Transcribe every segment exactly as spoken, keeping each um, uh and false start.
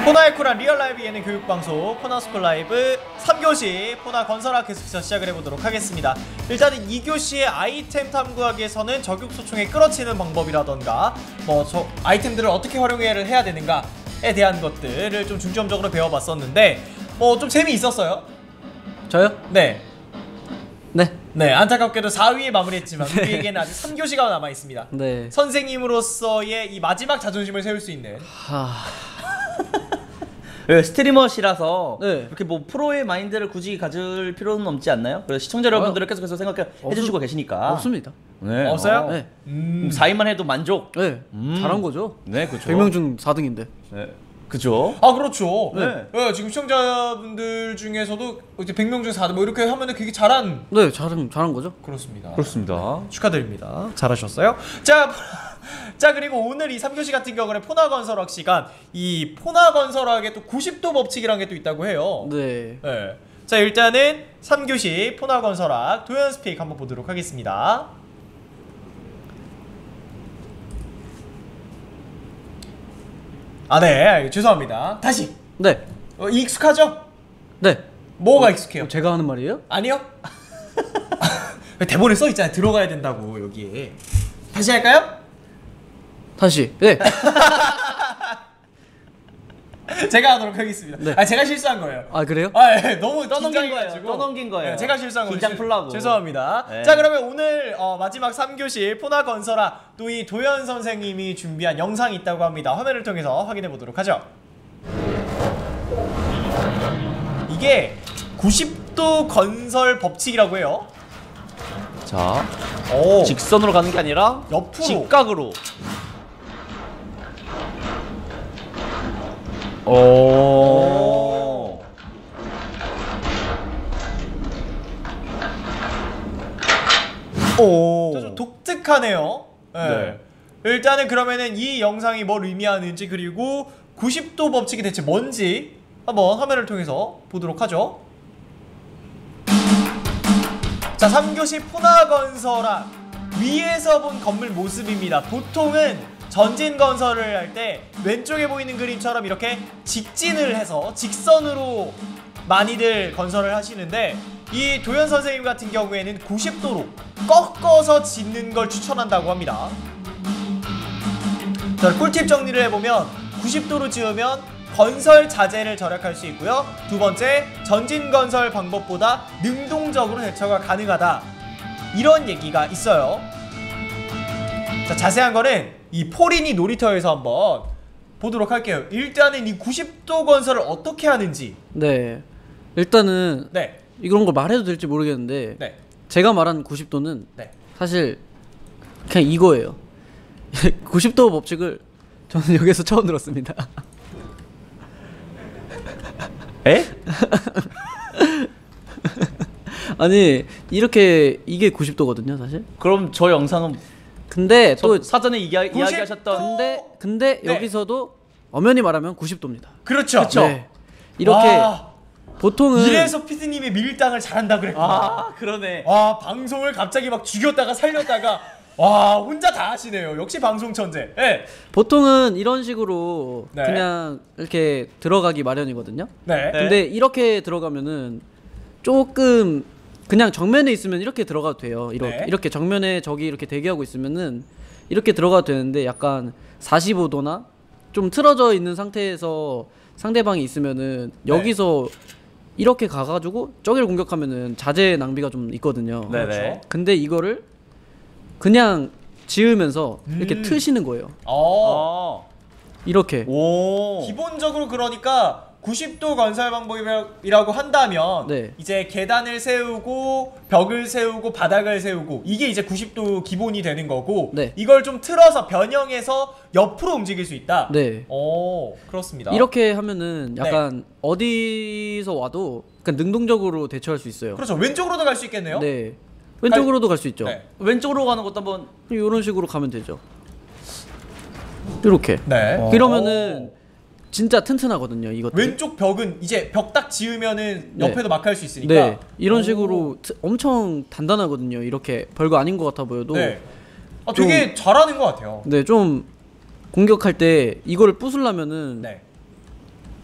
포나의 쿨한 리얼라이브 예능 교육방송 포나스쿨 라이브 삼 교시 포나 건설학 계속해서 시작을 해보도록 하겠습니다. 일단은 이 교시의 아이템 탐구하기에서는 저격소총에 끌어치는 방법이라던가 뭐 저 아이템들을 어떻게 활용을 해야 되는가에 대한 것들을 좀 중점적으로 배워봤었는데 뭐 좀 재미있었어요. 저요? 네. 네. 네, 안타깝게도 사 위에 마무리했지만 네. 우리에게는 아직 삼 교시가 남아있습니다. 네. 선생님으로서의 이 마지막 자존심을 세울 수 있는 하... 네, 스트리머시라서 네. 이렇게 뭐 프로의 마인드를 굳이 가질 필요는 없지 않나요? 그래서 시청자 여러분들을 계속해서 생각해 해주시고 계시니까 없습니다. 네. 없어요? 어. 네. 음. 사 위만 해도 만족. 네. 음. 잘한 거죠. 네, 그렇죠. 백 명 중 사 등인데. 네. 그죠? 아 그렇죠. 네. 네. 지금 시청자분들 중에서도 이제 백 명 중에 사 등 뭐 이렇게 하면은 그게 잘한. 네, 잘한 잘한 거죠. 그렇습니다. 그렇습니다. 축하드립니다. 잘하셨어요. 자, 자 그리고 오늘 이 삼 교시 같은 경우는 포나건설학 시간, 이 포나건설학에 또 구십 도 법칙이라는 게 또 있다고 해요. 네. 네. 자 일단은 삼 교시 포나건설학 도연 스픽 한번 보도록 하겠습니다. 아, 네. 죄송합니다. 다시. 네. 어, 익숙하죠? 네. 뭐가 어, 익숙해요? 제가 하는 말이에요? 아니요? 대본에 써 있잖아요. 들어가야 된다고 여기에. 다시 할까요? 다시. 네. 제가 하도록 하겠습니다. 네. 아 제가 실수한 거예요. 아 그래요? 아 예, 너무 떠넘긴 긴장해가지고. 거예요. 떠넘긴 거예요. 네, 제가 실수한 거예요. 긴장 풀라고. 죄송합니다. 네. 자 그러면 오늘 어, 마지막 삼 교시 포나건설학 또 이 도연 선생님이 준비한 영상이 있다고 합니다. 화면을 통해서 확인해 보도록 하죠. 이게 구십 도 건설 법칙이라고 해요. 자, 오. 직선으로 가는 게 아니라 옆으로. 직각으로. 오. 오. 좀 독특하네요. 네. 네. 일단은 그러면은 이 영상이 뭘 의미하는지 그리고 구십 도 법칙이 대체 뭔지 한번 화면을 통해서 보도록 하죠. 자, 삼 교시 포나건설학 위에서 본 건물 모습입니다. 보통은 전진 건설을 할 때 왼쪽에 보이는 그림처럼 이렇게 직진을 해서 직선으로 많이들 건설을 하시는데 이 도연 선생님 같은 경우에는 구십 도로 꺾어서 짓는 걸 추천한다고 합니다. 자, 꿀팁 정리를 해보면 구십 도로 지으면 건설 자재를 절약할 수 있고요. 두 번째, 전진 건설 방법보다 능동적으로 대처가 가능하다. 이런 얘기가 있어요. 자, 자세한 거는 이 포리니 놀이터에서 한번 보도록 할게요. 일단은 이 구십 도 건설을 어떻게 하는지. 네. 일단은 네. 이런 걸 말해도 될지 모르겠는데 네. 제가 말한 구십 도는 네. 사실 그냥 이거예요. 구십 도 법칙을 저는 여기서 처음 들었습니다. 에? 아니 이렇게 이게 구십 도거든요 사실. 그럼 저 영상은 근데 또 사전에 이야, 구십 도? 이야기하셨던 근데 근데 네. 여기서도 엄연히 말하면 구십 도입니다. 그렇죠. 그쵸. 네. 이렇게 와, 보통은 이래서 피디님이 밀당을 잘한다 그랬구나. 아, 그러네. 와, 방송을 갑자기 막 죽였다가 살렸다가 와, 혼자 다 하시네요. 역시 방송 천재. 네. 보통은 이런 식으로 네. 그냥 이렇게 들어가기 마련이거든요. 네. 근데 이렇게 들어가면은 조금 그냥 정면에 있으면 이렇게 들어가도 돼요. 이렇게 네. 이렇게 정면에 저기 이렇게 대기하고 있으면은 이렇게 들어가도 되는데 약간 사십오 도나 좀 틀어져 있는 상태에서 상대방이 있으면은 네. 여기서 이렇게 가가지고 저기를 공격하면은 자재 낭비가 좀 있거든요. 네네. 근데 이거를 그냥 지으면서 이렇게 음. 트시는 거예요. 어. 어. 이렇게. 오. 기본적으로 그러니까 구십 도 건설 방법이라고 한다면 네. 이제 계단을 세우고 벽을 세우고 바닥을 세우고 이게 이제 구십 도 기본이 되는 거고 네. 이걸 좀 틀어서 변형해서 옆으로 움직일 수 있다. 네. 오, 그렇습니다. 이렇게 하면은 약간 어디서 와도 약간 능동적으로 대처할 수 있어요. 그렇죠. 왼쪽으로도 갈 수 있겠네요. 네. 왼쪽으로도 갈 수 있죠. 네. 왼쪽으로 가는 것도 한번. 이런 식으로 가면 되죠. 이렇게. 네. 어. 이러면은 진짜 튼튼하거든요. 이것도. 왼쪽 벽은 이제 벽 딱 지으면은 네. 옆에도 막 할 수 있으니까. 네. 이런 오. 식으로 트, 엄청 단단하거든요. 이렇게 별거 아닌 것 같아 보여도. 네. 아, 되게 잘하는 것 같아요. 네, 좀 공격할 때 이거를 부수려면은 네.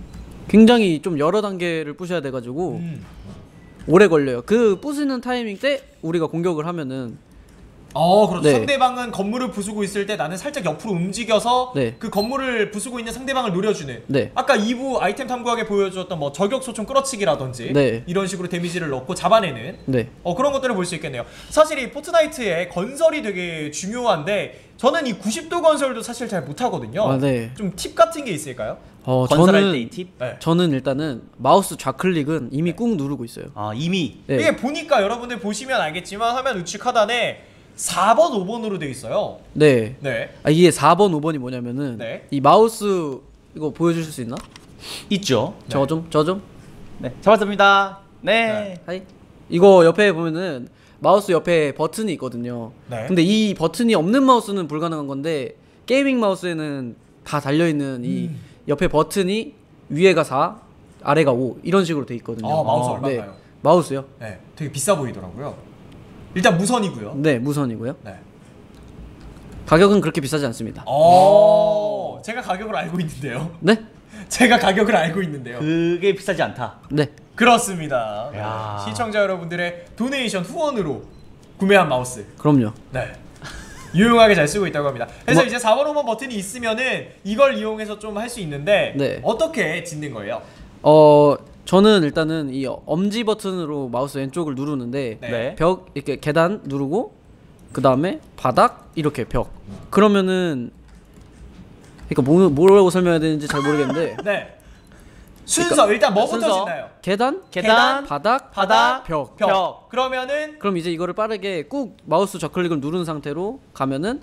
굉장히 좀 여러 단계를 부셔야 돼가지고 음. 오래 걸려요. 그 부수는 타이밍 때 우리가 공격을 하면은 어, 그렇죠. 네. 상대방은 건물을 부수고 있을 때 나는 살짝 옆으로 움직여서 네. 그 건물을 부수고 있는 상대방을 노려주는. 네. 아까 이 부 아이템 탐구하게 보여주었던 뭐 저격 소총 끌어치기라든지 네. 이런 식으로 데미지를 넣고 잡아내는 네. 어, 그런 것들을 볼 수 있겠네요. 사실 이 포트나이트의 건설이 되게 중요한데 저는 이 구십 도 건설도 사실 잘 못하거든요. 아, 네. 좀 팁 같은 게 있을까요? 어, 건설할 저는 때 이 팁? 네. 저는 일단은 마우스 좌클릭은 이미 꾹 누르고 있어요. 아 이미 네. 이게 보니까 여러분들 보시면 알겠지만 화면 우측 하단에 사 번, 오 번으로 되어 있어요. 네. 네. 아, 이게 사 번, 오 번이 뭐냐면은 네. 이 마우스 이거 보여주실 수 있나? 있죠. 저 좀, 저 좀. 네 잡았습니다. 네. 네. 하이. 이거 옆에 보면은 마우스 옆에 버튼이 있거든요. 네. 근데 이 버튼이 없는 마우스는 불가능한 건데 게이밍 마우스에는 다 달려 있는 이 음. 옆에 버튼이 위에가 사, 아래가 오 이런 식으로 돼 있거든요. 아, 마우스 어, 얼마인가요? 네. 마우스요? 네. 되게 비싸 보이더라고요. 일단 무선이고요. 네, 무선이고요. 네. 가격은 그렇게 비싸지 않습니다. 어, 제가 가격을 알고 있는데요. 네? 제가 가격을 알고 있는데요. 그게 비싸지 않다. 네. 그렇습니다. 네. 야. 시청자 여러분들의 도네이션 후원으로 구매한 마우스. 그럼요. 네. 유용하게 잘 쓰고 있다고 합니다. 그래서 뭐- 이제 사 번, 오 번 버튼이 있으면은 이걸 이용해서 좀 할 수 있는데 네. 어떻게 짓는 거예요? 어, 저는 일단은 이 엄지 버튼으로 마우스 왼쪽을 누르는데 네. 네. 벽 이렇게 계단 누르고 그 다음에 바닥 이렇게 벽. 그러면은 그러니까 뭐, 뭐라고 설명해야 되는지 잘 모르겠는데 네. 순서 일단 뭐부터 순서. 짓나요? 계단, 계단, 바닥, 바닥, 벽. 벽. 벽. 그러면은 그럼 이제 이거를 빠르게 꾹 마우스 좌클릭을 누른 상태로 가면은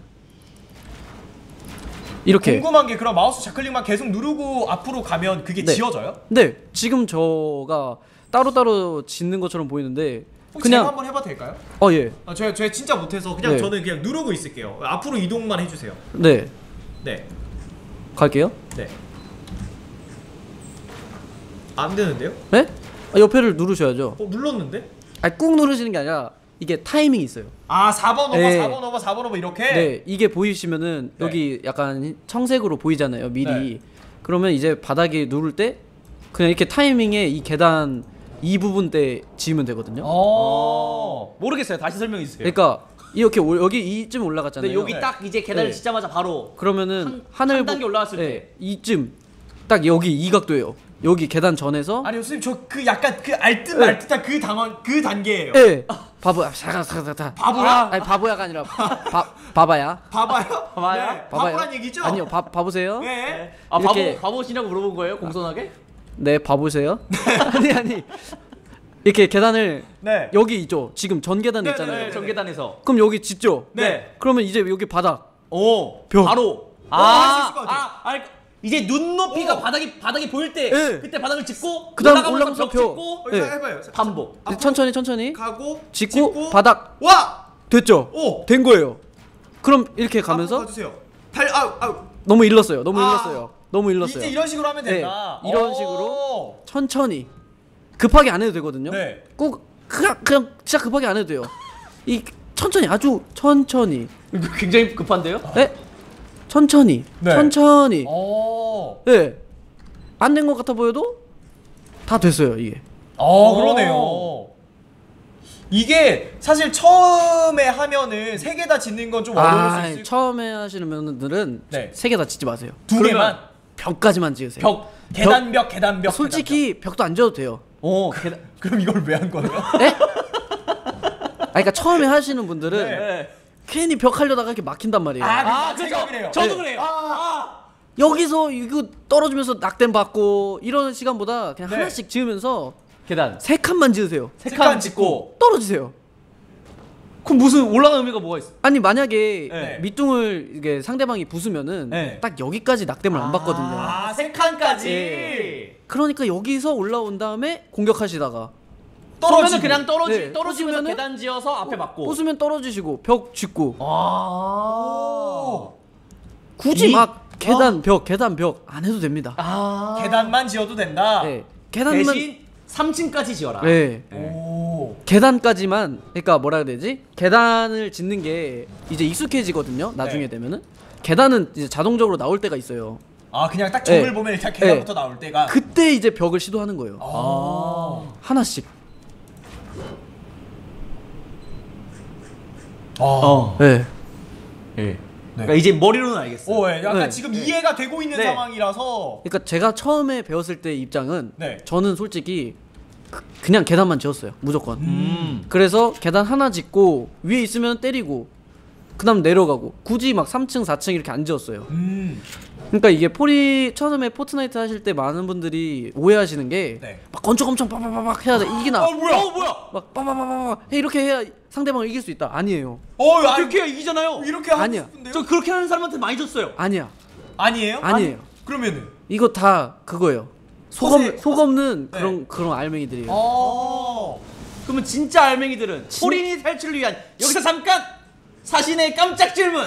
이렇게. 궁금한 게 그럼 마우스 좌클릭만 계속 누르고 앞으로 가면 그게 네. 지워져요? 네, 지금 저가 따로따로 짓는 것처럼 보이는데 혹시 제가 그냥 한번 해봐도 될까요? 어 예. 아, 제가, 제가 진짜 못해서 그냥 네. 저는 그냥 누르고 있을게요. 앞으로 이동만 해주세요. 네. 네, 갈게요. 네. 안 되는데요? 네? 아, 옆에를 누르셔야죠. 어, 눌렀는데? 아니 꾹 누르시는 게 아니라 이게 타이밍이 있어요. 아, 사 번 오버, 네. 사 번 오버, 사 번 오버 이렇게? 네, 이게 보이시면은 네. 여기 약간 청색으로 보이잖아요, 미리. 네. 그러면 이제 바닥에 누를 때 그냥 이렇게 타이밍에 이 계단 이 부분 때 지으면 되거든요. 어. 모르겠어요. 다시 설명해 주세요. 그러니까 이렇게 올- 여기 이쯤 올라갔잖아요. 근데 여기 네. 딱 이제 계단을 네. 짓자마자 바로 그러면은 한- 하늘 한 보- 단계 올라갔을 네, 때. 이쯤 딱 여기 이 각도예요. 여기 계단 전에서 아니 선생님 저 그 약간 그 알듯 네. 말듯한 그 당원 그 단계예요. 예. 바보야. 사가사가사. 바보야? 아니 바보야가 아니라 바 바바야. 봐봐요. 봐봐요? 네, 봐봐요. 바보란 얘기죠? 아니요. 바 바보세요? 네. 아 이렇게- 바보 바보시냐고 물어본 거예요? 공손하게? 네, 바보세요? 아니 아니. 이렇게 계단을 네. 여기 있죠. 지금 전 계단 네, 있잖아요. 네, 네, 네. 전계단에서. 그럼 여기 짓죠. 네. 그러면 이제 여기 바닥. 오 벽. 바로. 어, 할수 있을 것 아, 같아요. 아, 아, 이제 눈높이가 오. 바닥이 바닥이 보일 때 네. 그때 바닥을 짚고 그다음 올라가면서 올라가면서 벽 벽. 짚고 어, 네. 자, 해봐요. 반복. 앞으로 천천히 천천히 가고 짓고, 바닥 와. 됐죠. 오. 된 거예요. 그럼 이렇게 앞으로 가면서 가주세요. 달 아, 아. 너무 일렀어요. 너무 아. 일렀어요. 너무 일렀어요. 이제 이런 식으로 하면 네, 된다. 이런 오. 식으로. 천천히 급하게 안 해도 되거든요. 네. 꼭 그냥 그냥 진짜 급하게 안 해도 돼요. 이 천천히 아주 천천히. 굉장히 급한데요? 네? 천천히. 네. 천천히. 어. 네. 안 된 것 같아 보여도 다 됐어요, 이게. 어, 오. 그러네요. 이게 사실 처음에 하면은 세 개 다 짓는 건 좀 어려울 수 아, 있을 처음에 하시는 분들은 네. 세 개 다 짓지 마세요. 두 그러면 개만. 벽까지만 지으세요. 벽. 계단벽, 계단벽. 솔직히 벽도 안 지어도 돼요. 오 계단. 계단벽. 그럼 이걸 왜 한 거예요? 네? 아, 그러니까 처음에 하시는 분들은 네. 괜히 벽 하려다가 이렇게 막힌단 말이에요. 아, 아, 제가 그죠? 그래요. 저도 네. 그래요. 아. 여기서 이거 떨어지면서 낙댐 받고 이런 시간보다 그냥 네. 하나씩 지으면서 계단. 세 칸만 지으세요. 세 세 칸 칸 짓고. 떨어지세요. 그럼 무슨 올라가는 의미가 뭐가 있어? 아니 만약에 네. 밑둥을 이게 상대방이 부수면은 네. 딱 여기까지 낙댐을 안 받거든요. 아, 세 칸까지. 네. 그러니까 여기서 올라온 다음에 공격하시다가 떨어지면 그냥 떨어지 네, 떨어지면서 부수면은- 계단 지어서 앞에 맞고. 부수면 떨어지시고 벽 짚고 아. 굳이 이- 막 계단 벽 계단 벽 안 해도 됩니다. 아. 계단만 지어도 된다. 네. 계단만 대신 삼 층까지 지어라. 네. 오. 계단까지만 그러니까 뭐라 해야 되지? 계단을 짓는 게 이제 익숙해지거든요. 나중에 네. 되면은 계단은 이제 자동적으로 나올 때가 있어요. 아 그냥 딱 점을 네. 보면 일단 계단부터 네. 나올 때가. 그때 이제 벽을 시도하는 거예요. 아. 하나씩. 아. 어. 네. 예. 그러니까 이제 머리로는 알겠어요. 오, 예. 약간 네. 지금 이해가 되고 있는 네. 상황이라서. 그러니까 제가 처음에 배웠을 때 입장은 네. 저는 솔직히 그, 그냥 계단만 지었어요. 무조건. 음. 그래서 계단 하나 짓고 위에 있으면 때리고 그다음 내려가고 굳이 막 삼 층, 사 층 이렇게 안 지었어요. 음. 그러니까 이게 포리 처음에 포트나이트 하실 때 많은 분들이 오해하시는 게 막 네. 건축 엄청 빠바바박 해야 돼 이기나 어 뭐야? 어 뭐야? 막 빠바바바박 이렇게 해야 상대방을 이길 수 있다. 아니에요. 어 아, 그렇게 이기잖아요. 이렇게 하고 아니야. 싶은데요? 저 그렇게 하는 사람한테 많이 줬어요. 아니야. 아니에요? 아니에요. 아니, 그러면은. 이거 다 그거예요. 속, 허세, 없, 속 없는 네. 그런 그런 알맹이들이에요. 어. 그러면 진짜 알맹이들은 포린이 탈출을 위한 여기서 잠깐 사신의 깜짝 질문.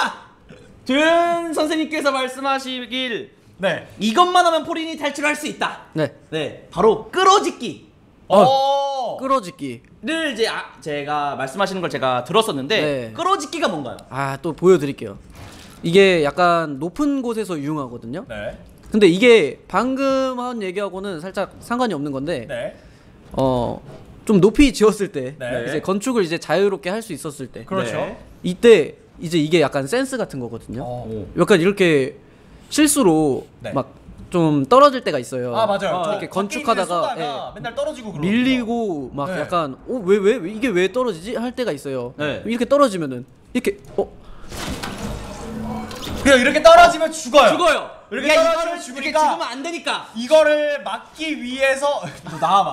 도현 선생님께서 말씀하시길 네. 이것만 하면 포린이 탈출할 수 있다. 네. 네, 바로 끌어짓기. 어. 끌어짓기. 를 이제 아, 제가 말씀하시는 걸 제가 들었었는데 네. 끌어짓기가 뭔가요? 아, 또 보여드릴게요. 이게 약간 높은 곳에서 유용하거든요. 네. 근데 이게 방금 한 얘기하고는 살짝 상관이 없는 건데, 네. 어, 좀 높이 지었을 때, 네. 이제 건축을 이제 자유롭게 할 수 있었을 때, 그렇죠. 네. 이때 이제 이게 약간 센스 같은 거거든요. 어. 약간 이렇게 실수로 네. 막 좀 떨어질 때가 있어요. 아 맞아요. 어, 저 이렇게 밖에 건축하다가, 있는 쏘다가 맨날 떨어지고 그러거든요. 밀리고 막 네. 약간 어 왜 왜 이게 왜 떨어지지 할 때가 있어요. 네. 이렇게 떨어지면은 이렇게 어 그냥 이렇게 떨어지면 죽어요. 죽어요. 이렇게 야, 떨어지면 이거를 죽으니까 이렇게 죽으면 안 되니까. 이거를 막기 위해서 너 나와봐.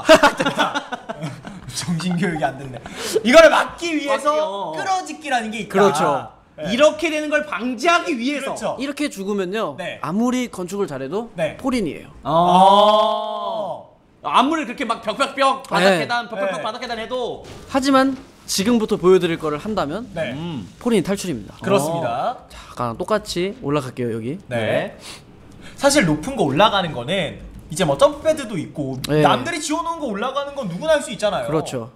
정신교육이 안 됐네. 이거를 막기 위해서 막기요. 끌어짓기라는 게 있다. 그렇죠. 네. 이렇게 되는 걸 방지하기 위해서. 그렇죠. 이렇게 죽으면요. 네. 아무리 건축을 잘해도 네. 폴인이에요. 아. 아무리 그렇게 막 벽벽벽 바닥 네. 계단 벽벽벽 네. 바닥 계단 해도 하지만 지금부터 보여드릴 거를 한다면 네. 음. 폴인이 탈출입니다. 그렇습니다. 자, 약간 똑같이 올라갈게요 여기. 네. 사실 높은 거 올라가는 거는 이제 뭐 점프패드도 있고 네. 남들이 지어놓은 거 올라가는 건 누구나 할 수 있잖아요. 그렇죠.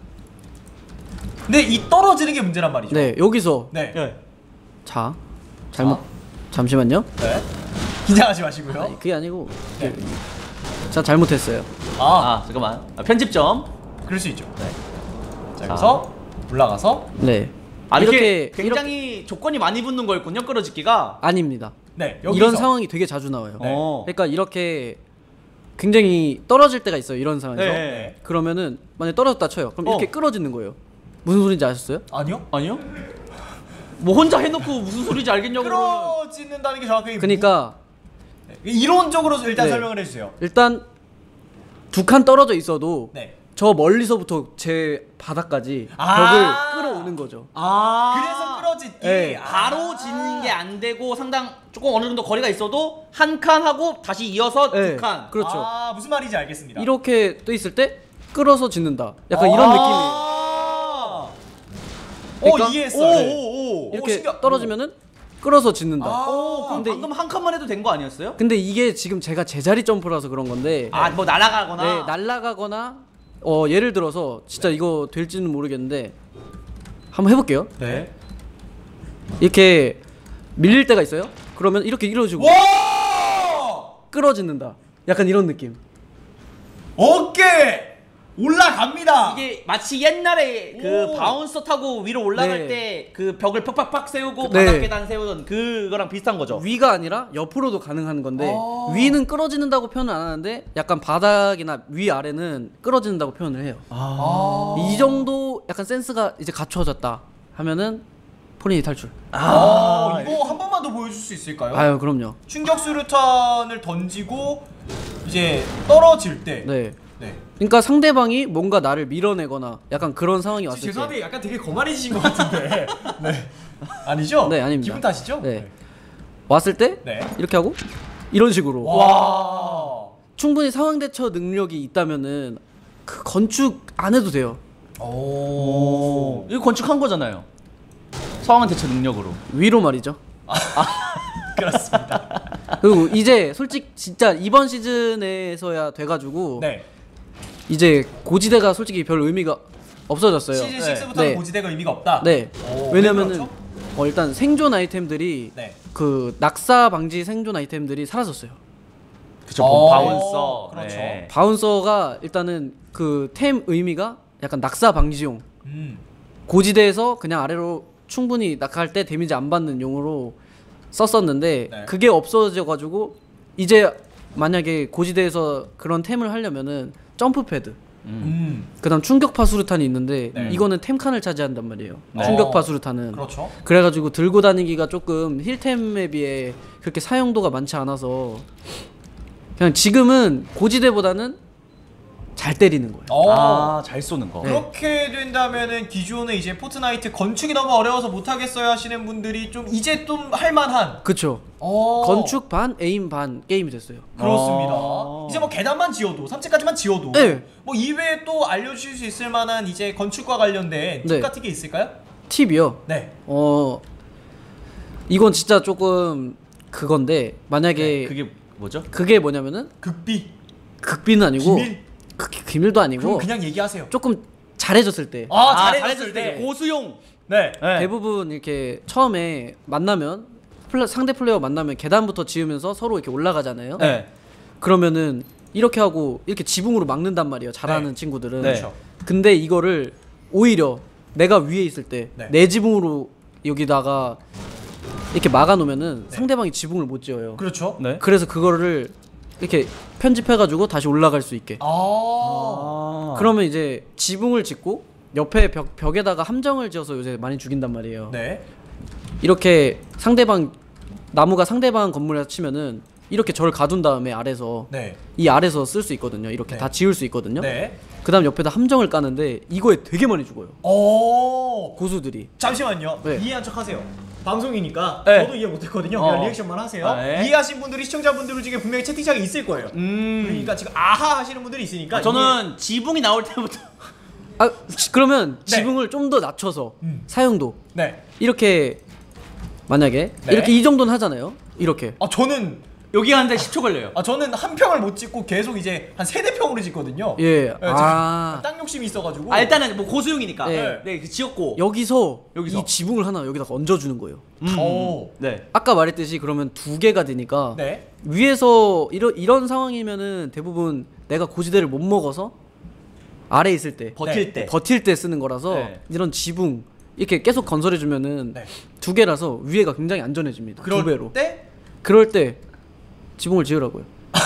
근데 이 떨어지는 게 문제란 말이죠. 네 여기서 네. 네. 자 잘못 잠시만요. 긴장하지 마시고요. 아니, 그게 아니고 네. 자 잘못했어요. 아, 아 잠깐만 아, 편집점. 그럴 수 있죠. 네. 자, 여기서 올라가서 네. 아 이렇게, 이렇게 굉장히 조건이 많이 붙는 거였군요 끌어짓기가. 아닙니다. 네, 여기서 이런 상황이 되게 자주 나와요. 네. 어. 그러니까 이렇게 굉장히 떨어질 때가 있어요. 이런 상황에서. 네. 그러면은 만약 떨어졌다 쳐요. 그럼 어. 이렇게 끌어지는 거예요. 무슨 소리인지 아셨어요? 아니요? 아니요? 뭐 혼자 해놓고 무슨 소리인지 알겠냐고. 그러면. 끌어짓는다는 게 정확하게 그러니까 무... 네. 이론적으로 일단 네. 설명을 해주세요. 일단 두 칸 떨어져 있어도 네. 저 멀리서부터 제 바닥까지 아. 벽을 끌어오는 거죠. 아 그래서 끌어짓기. 네. 아. 바로 짓는 게 안 되고 상당 조금 어느 정도 거리가 있어도 한 칸 하고 다시 이어서 네. 두 칸. 그렇죠. 아, 무슨 말인지 알겠습니다. 이렇게 떠 있을 때 끌어서 짓는다. 약간 아. 이런 느낌이에요. 오, 그러니까- 이해했어요. 오, 네. 오, 오. 이렇게 신기하- 떨어지면은 끌어서 짓는다. 아. 오, 그럼 근데 방금 한 칸만 해도 된 거 아니었어요? 근데 이게 지금 제가 제자리 점프라서 그런 건데 아, 뭐 날아가거나. 네, 날아가거나 어 예를 들어서 진짜 이거 될지는 모르겠는데 한번 해볼게요. 네. 이렇게 밀릴 때가 있어요. 그러면 이렇게 이루어지고 와! 끌어짓는다. 약간 이런 느낌. 어깨 올라갑니다. 이게 마치 옛날에 그 오. 바운서 타고 위로 올라갈 네. 때 그 벽을 팍팍팍 세우고 네. 바닥 계단 세우던 그거랑 비슷한 거죠. 위가 아니라 옆으로도 가능한 건데 아. 위는 끌어지는다고 표현을 안 하는데 약간 바닥이나 위 아래는 끌어지는다고 표현을 해요. 아. 이 정도 약간 센스가 이제 갖춰졌다 하면은 포린이 탈출. 아, 이거 한 번만 더 보여줄 수 있을까요? 아유 그럼요. 충격 수류탄을 던지고 이제 떨어질 때. 네. 네. 그러니까 상대방이 뭔가 나를 밀어내거나 약간 그런 상황이 왔을 때 죄송한데 약간 되게 거만해지신 것 같은데. 네. 아니죠? 네, 아닙니다. 기분 탓이죠? 네. 왔을 때 네. 이렇게 하고 이런 식으로 와. 충분히 상황 대처 능력이 있다면은 그 건축 안 해도 돼요. 오. 이거 건축한 거잖아요. 상황 대처 능력으로. 위로 말이죠. 그렇습니다. 그리고 이제 솔직 진짜 이번 시즌에서야 돼가지고 네. 이제 고지대가 솔직히 별 의미가 없어졌어요. 시즌 네. 육부터는 네. 고지대가 의미가 없다. 네. 오, 왜 왜냐면은 그렇죠? 어, 일단 생존 아이템들이 네. 그 낙사 방지 생존 아이템들이 사라졌어요. 그쵸. 어, 바운서. 그렇죠. 네. 바운서가 일단은 그 템 의미가 약간 낙사 방지용. 음. 고지대에서 그냥 아래로 충분히 낙하할 때 데미지 안 받는 용으로 썼었는데 네. 그게 없어져 가지고 이제 만약에 고지대에서 그런 템을 하려면은 점프 패드, 음. 그다음 충격파 수류탄이 있는데 네. 이거는 템 칸을 차지한단 말이에요. 네. 충격파 수류탄은. 그렇죠. 그래가지고 들고 다니기가 조금 힐템에 비해 그렇게 사용도가 많지 않아서 그냥 지금은 고지대보다는 잘 때리는 거예요. 어. 아, 잘 쏘는 거. 네. 그렇게 된다면은 기존에 이제 포트나이트 건축이 너무 어려워서 못 하겠어요 하시는 분들이 좀 이제 좀 할만한. 그쵸. 어. 건축 반, 에임 반 게임이 됐어요. 그렇습니다. 어. 이제 뭐 계단만 지어도 삼 층까지만 지어도 네. 뭐 이외에 또 알려주실 수 있을 만한 이제 건축과 관련된 팁 네. 같은 게 있을까요? 팁이요. 네. 어 이건 진짜 조금 그건데 만약에 네, 그게 뭐죠? 그게 뭐냐면은 극비. 극비는 아니고 기밀. 그, 기밀도 그럼 아니고 그냥 얘기하세요. 조금 잘해졌을 때 아, 아, 잘해줬을 때. 고수용. 네. 네. 대부분 이렇게 처음에 만나면 플레, 상대 플레이어 만나면 계단부터 지으면서 서로 이렇게 올라가잖아요. 네. 그러면은 이렇게 하고 이렇게 지붕으로 막는단 말이에요. 잘하는 네. 친구들은. 네. 그렇죠. 근데 이거를 오히려 내가 위에 있을 때 네. 내 지붕으로 여기다가 이렇게 막아놓으면은 네. 상대방이 지붕을 못 지어요. 그렇죠. 네. 그래서 그거를 이렇게 편집해가지고 다시 올라갈 수 있게. 아. 아. 그러면 이제 지붕을 짓고 옆에 벽, 벽에다가 함정을 지어서 요새 많이 죽인단 말이에요. 네. 이렇게 상대방 나무가 상대방 건물에 치면은 이렇게 저를 가둔 다음에 아래서 네. 이 아래서 쓸 수 있거든요. 이렇게 네. 다 지을 수 있거든요. 네. 그다음 옆에다 함정을 까는데 이거에 되게 많이 죽어요. 오. 고수들이. 잠시만요. 네. 이해한 척 하세요. 방송이니까 네. 저도 이해 못했거든요. 어. 그냥 리액션만 하세요. 아, 네. 이해하신 분들이 시청자분들 중에 분명히 채팅창에 있을 거예요. 음. 그러니까 지금 아하 하시는 분들이 있으니까 아, 저는 지붕이 나올 때부터 아 지- 그러면 네. 지붕을 좀 더 낮춰서 음. 사용도 이게... 네. 이렇게 만약에 네. 이렇게 이 정도는 하잖아요. 이렇게. 아 저는 여기 하는데 십 초 걸려요. 아 저는 한 평을 못 짓고 계속 이제 한 세네 평으로 짓거든요. 예. 네, 아. 땅 욕심이 있어가지고. 아, 일단은 뭐 고수용이니까. 네. 네, 그 지었고. 여기서, 여기서. 이 지붕을 하나 여기다가 얹어주는 거예요. 음. 오. 네. 아까 말했듯이 그러면 두 개가 되니까 네. 위에서 이런 이런 상황이면은 대부분 내가 고지대를 못 먹어서 아래 있을 때 버틸 때. 버틸 때 쓰는 거라서 네. 이런 지붕 이렇게 계속 건설해 주면은 네. 두 개라서 위에가 굉장히 안전해집니다. 그럴 두 배로. 때 그럴 때 지붕을 지으라고요.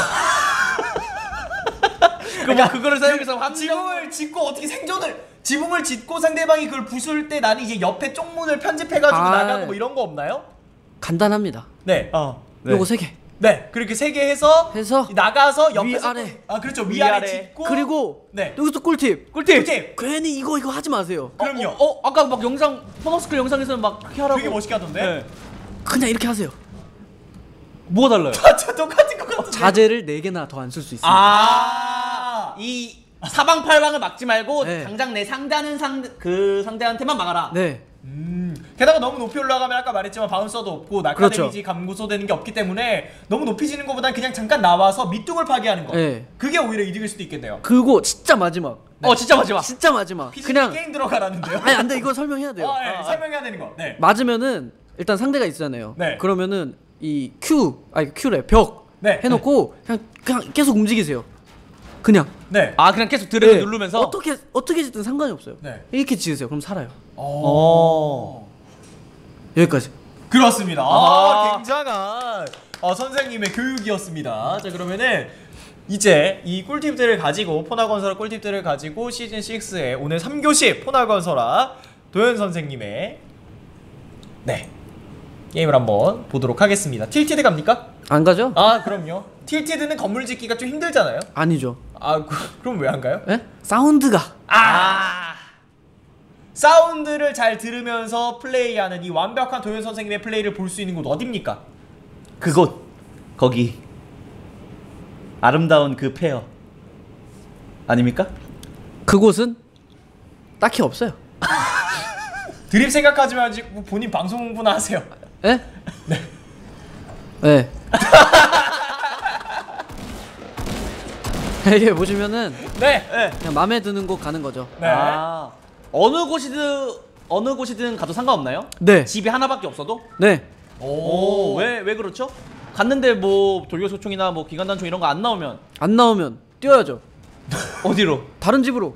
그러니까 그거를 사용해서 함정. 지붕을 짓고 어떻게 생존을 지붕을 짓고 상대방이 그걸 부술 때 나는 이제 옆에 쪽문을 편집해가지고 아. 나가고 뭐 이런 거 없나요? 간단합니다. 네. 어. 요거 세 개. 네. 그렇게 세 개 해서 해서 나가서 옆에서 위아래. 아 그렇죠 위아래. 위아래 짓고 그리고 네. 여기서 꿀팁. 꿀팁. 꿀팁. 괜히 이거 이거 하지 마세요. 그럼요. 어, 어, 아까 막 영상 퍼머스클 영상에서는 막 그렇게 하라고. 되게 멋있게 하던데. 네. 그냥 이렇게 하세요. 뭐가 달라요? 아, 저 똑같은 것 같은데. 자재를 네 개나 더 안 쓸 수 있습니다. 아, 이 사방팔방을 막지 말고 네. 당장 내 상대하는 상대 그 상대한테만 막아라. 네. 음. 게다가 너무 높이 올라가면 아까 말했지만 바운서도 없고 낙하 그렇죠. 데미지 감소되는 되는 게 없기 때문에 너무 높이 지는 것보단 그냥 잠깐 나와서 밑둥을 파괴하는 거. 네. 그게 오히려 이득일 수도 있겠네요. 그리고 진짜 마지막. 어, 진짜 마지막. 진짜 마지막. 피디님 그냥 게임 들어가라는데요. 아니 안돼 이거 설명해야 돼요. 아, 네. 아, 아. 설명해야 되는 거. 네. 맞으면은 일단 상대가 있잖아요. 네. 그러면은 이 Q 아니 Q래 벽 네. 해놓고 그냥 그냥 계속 움직이세요. 그냥 네. 아, 그냥 계속 드래그 네. 누르면서 어떻게 어떻게 짓든 상관이 없어요. 네. 이렇게 지으세요. 그럼 살아요. 어. 여기까지. 그렇습니다. 아, 아. 굉장한 어, 선생님의 교육이었습니다. 자, 그러면은 이제 이 꿀팁들을 가지고 포나건설화 꿀팁들을 가지고 시즌 육의 오늘 삼 교시 포나건설화 도현 선생님의 네 게임을 한번 보도록 하겠습니다. 틸티드 갑니까? 안 가죠? 아, 그럼요. 틸티드는 건물 짓기가 좀 힘들잖아요. 아니죠. 아, 그, 그럼 왜 안 가요? 예? 사운드가 아. 사운드를 잘 들으면서 플레이하는 이 완벽한 도현 선생님의 플레이를 볼 수 있는 곳 어딥니까? 그곳 거기 아름다운 그 페어 아닙니까? 그곳은 딱히 없어요. 드립 생각하지 마시고 본인 방송 공부나 하세요. 예? 네. 네. 이게 보시면은 네. 네. 그냥 마음에 드는 곳 가는 거죠. 네. 아, 어느 곳이든 어느 곳이든 가도 상관없나요? 네. 집이 하나밖에 없어도? 네. 오, 왜, 왜 그렇죠? 갔는데 뭐 돌격소총이나 뭐 기관단총 이런 거 안 나오면 안 나오면 뛰어야죠. 어디로? 다른 집으로.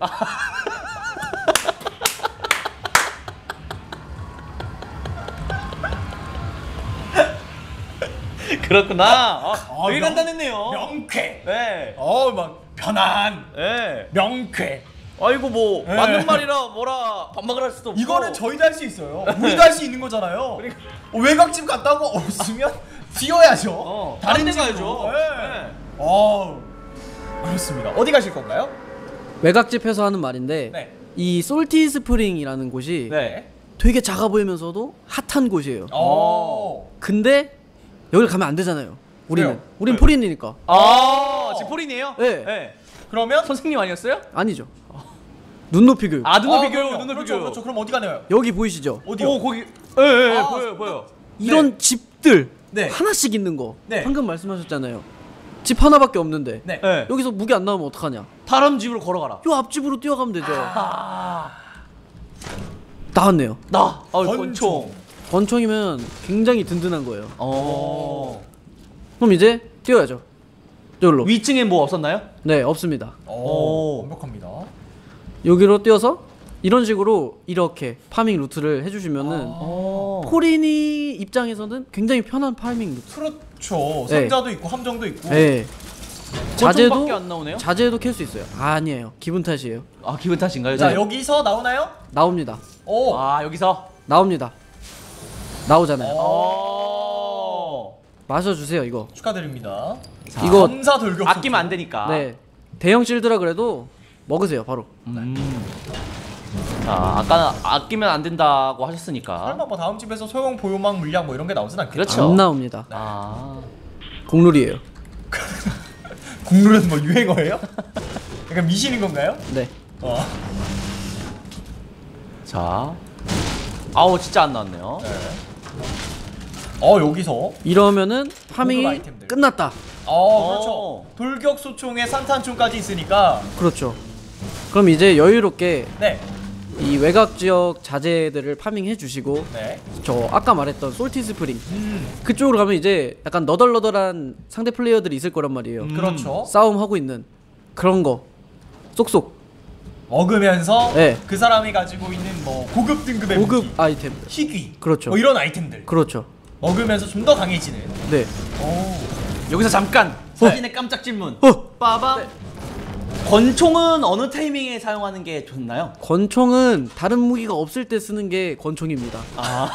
그렇구나. 아, 되게 명- 간단했네요. 명쾌. 네. 어, 막 편안. 네. 명쾌. 아이고 뭐 네. 맞는 말이라 뭐라 반박을 할 수도 없고. 이거는 저희도 할 수 있어요. 우리도 할 수 있는 거잖아요. 어, 외곽집 갔다고 없으면 뛰어야죠. 어, 다른 딴데 집으로. 가야죠. 네. 네. 어, 그렇습니다. 어디 가실 건가요? 외곽집에서 하는 말인데 네. 이 솔티 스프링이라는 곳이 네. 되게 작아 보이면서도 핫한 곳이에요. 어. 근데 여길 가면 안 되잖아요. 우리는. 왜요? 우린 왜요? 포린이니까. 아, 지금 포린이에요? 네. 그러면 선생님 아니었어요? 아니죠. 눈높이 교육. 아, 눈높이 아, 교육, 그럼요. 눈높이 그렇죠, 교육. 그렇죠. 그럼 어디 가나요? 여기 보이시죠? 어디요? 오, 거기. 예, 예, 예, 아, 보여요, 보여요. 이런 집들 네. 하나씩 있는 거. 네. 방금 말씀하셨잖아요. 집 하나밖에 없는데 네. 네. 여기서 무기 안 나오면 어떡하냐? 다른 집으로 걸어가라. 요 앞집으로 뛰어가면 되죠. 아, 나왔네요. 나. 아, 권총. 권총. 권총이면 굉장히 든든한 거예요. 어. 그럼 이제 뛰어야죠. 저기로. 위층에 뭐 없었나요? 네, 없습니다. 오, 완벽합니다. 여기로 뛰어서 이런 식으로 이렇게 파밍 루트를 해주시면은 어. 코린이 입장에서는 굉장히 편한 파밍 루트. 그렇죠. 네. 상자도 있고 함정도 있고. 네. 자제도 자제도 안 나오네요? 자제도 캘 수 있어요. 아니에요. 기분 탓이에요. 아, 기분 탓인가요? 자, 네. 여기서 나오나요? 나옵니다. 오. 아, 여기서. 나옵니다. 나오잖아요. 어. 마셔주세요 이거. 축하드립니다. 자, 이거 검사 돌격. 아끼면 안 되니까. 네. 대형 실드라 그래도 먹으세요 바로. 음. 자, 아까 아끼면 안 된다고 하셨으니까. 설마 뭐 다음 집에서 소형 보호막 물량 뭐 이런 게 나오진 않겠죠? 그렇죠. 안 나옵니다. 아. 국룰이에요. 국룰은 뭐 유행어예요? 약간 미신인 건가요? 네. 어. 자. 아우, 진짜 안 나왔네요. 네. 어, 여기서 이러면은 고급 파밍이 아이템들. 끝났다. 어, 그렇죠. 어. 돌격 소총에 산탄총까지 있으니까 그렇죠. 그럼 이제 여유롭게 네. 이 외곽 지역 자재들을 파밍해 주시고 네. 저 아까 말했던 솔티 스프링 음. 그쪽으로 가면 이제 약간 너덜너덜한 상대 플레이어들이 있을 거란 말이에요. 음. 그렇죠. 싸움하고 있는 그런 거 쏙쏙 먹으면서 네. 그 사람이 가지고 있는 뭐 고급 등급의 고급 무기, 아이템. 희귀, 그렇죠. 뭐 이런 아이템들 그렇죠. 먹으면서 좀 더 강해지는. 네. 오. 여기서 잠깐 사진의 깜짝 질문. 어. 빠밤. 권총은 어느 타이밍에 사용하는 게 좋나요? 권총은 다른 무기가 없을 때 쓰는 게 권총입니다. 아.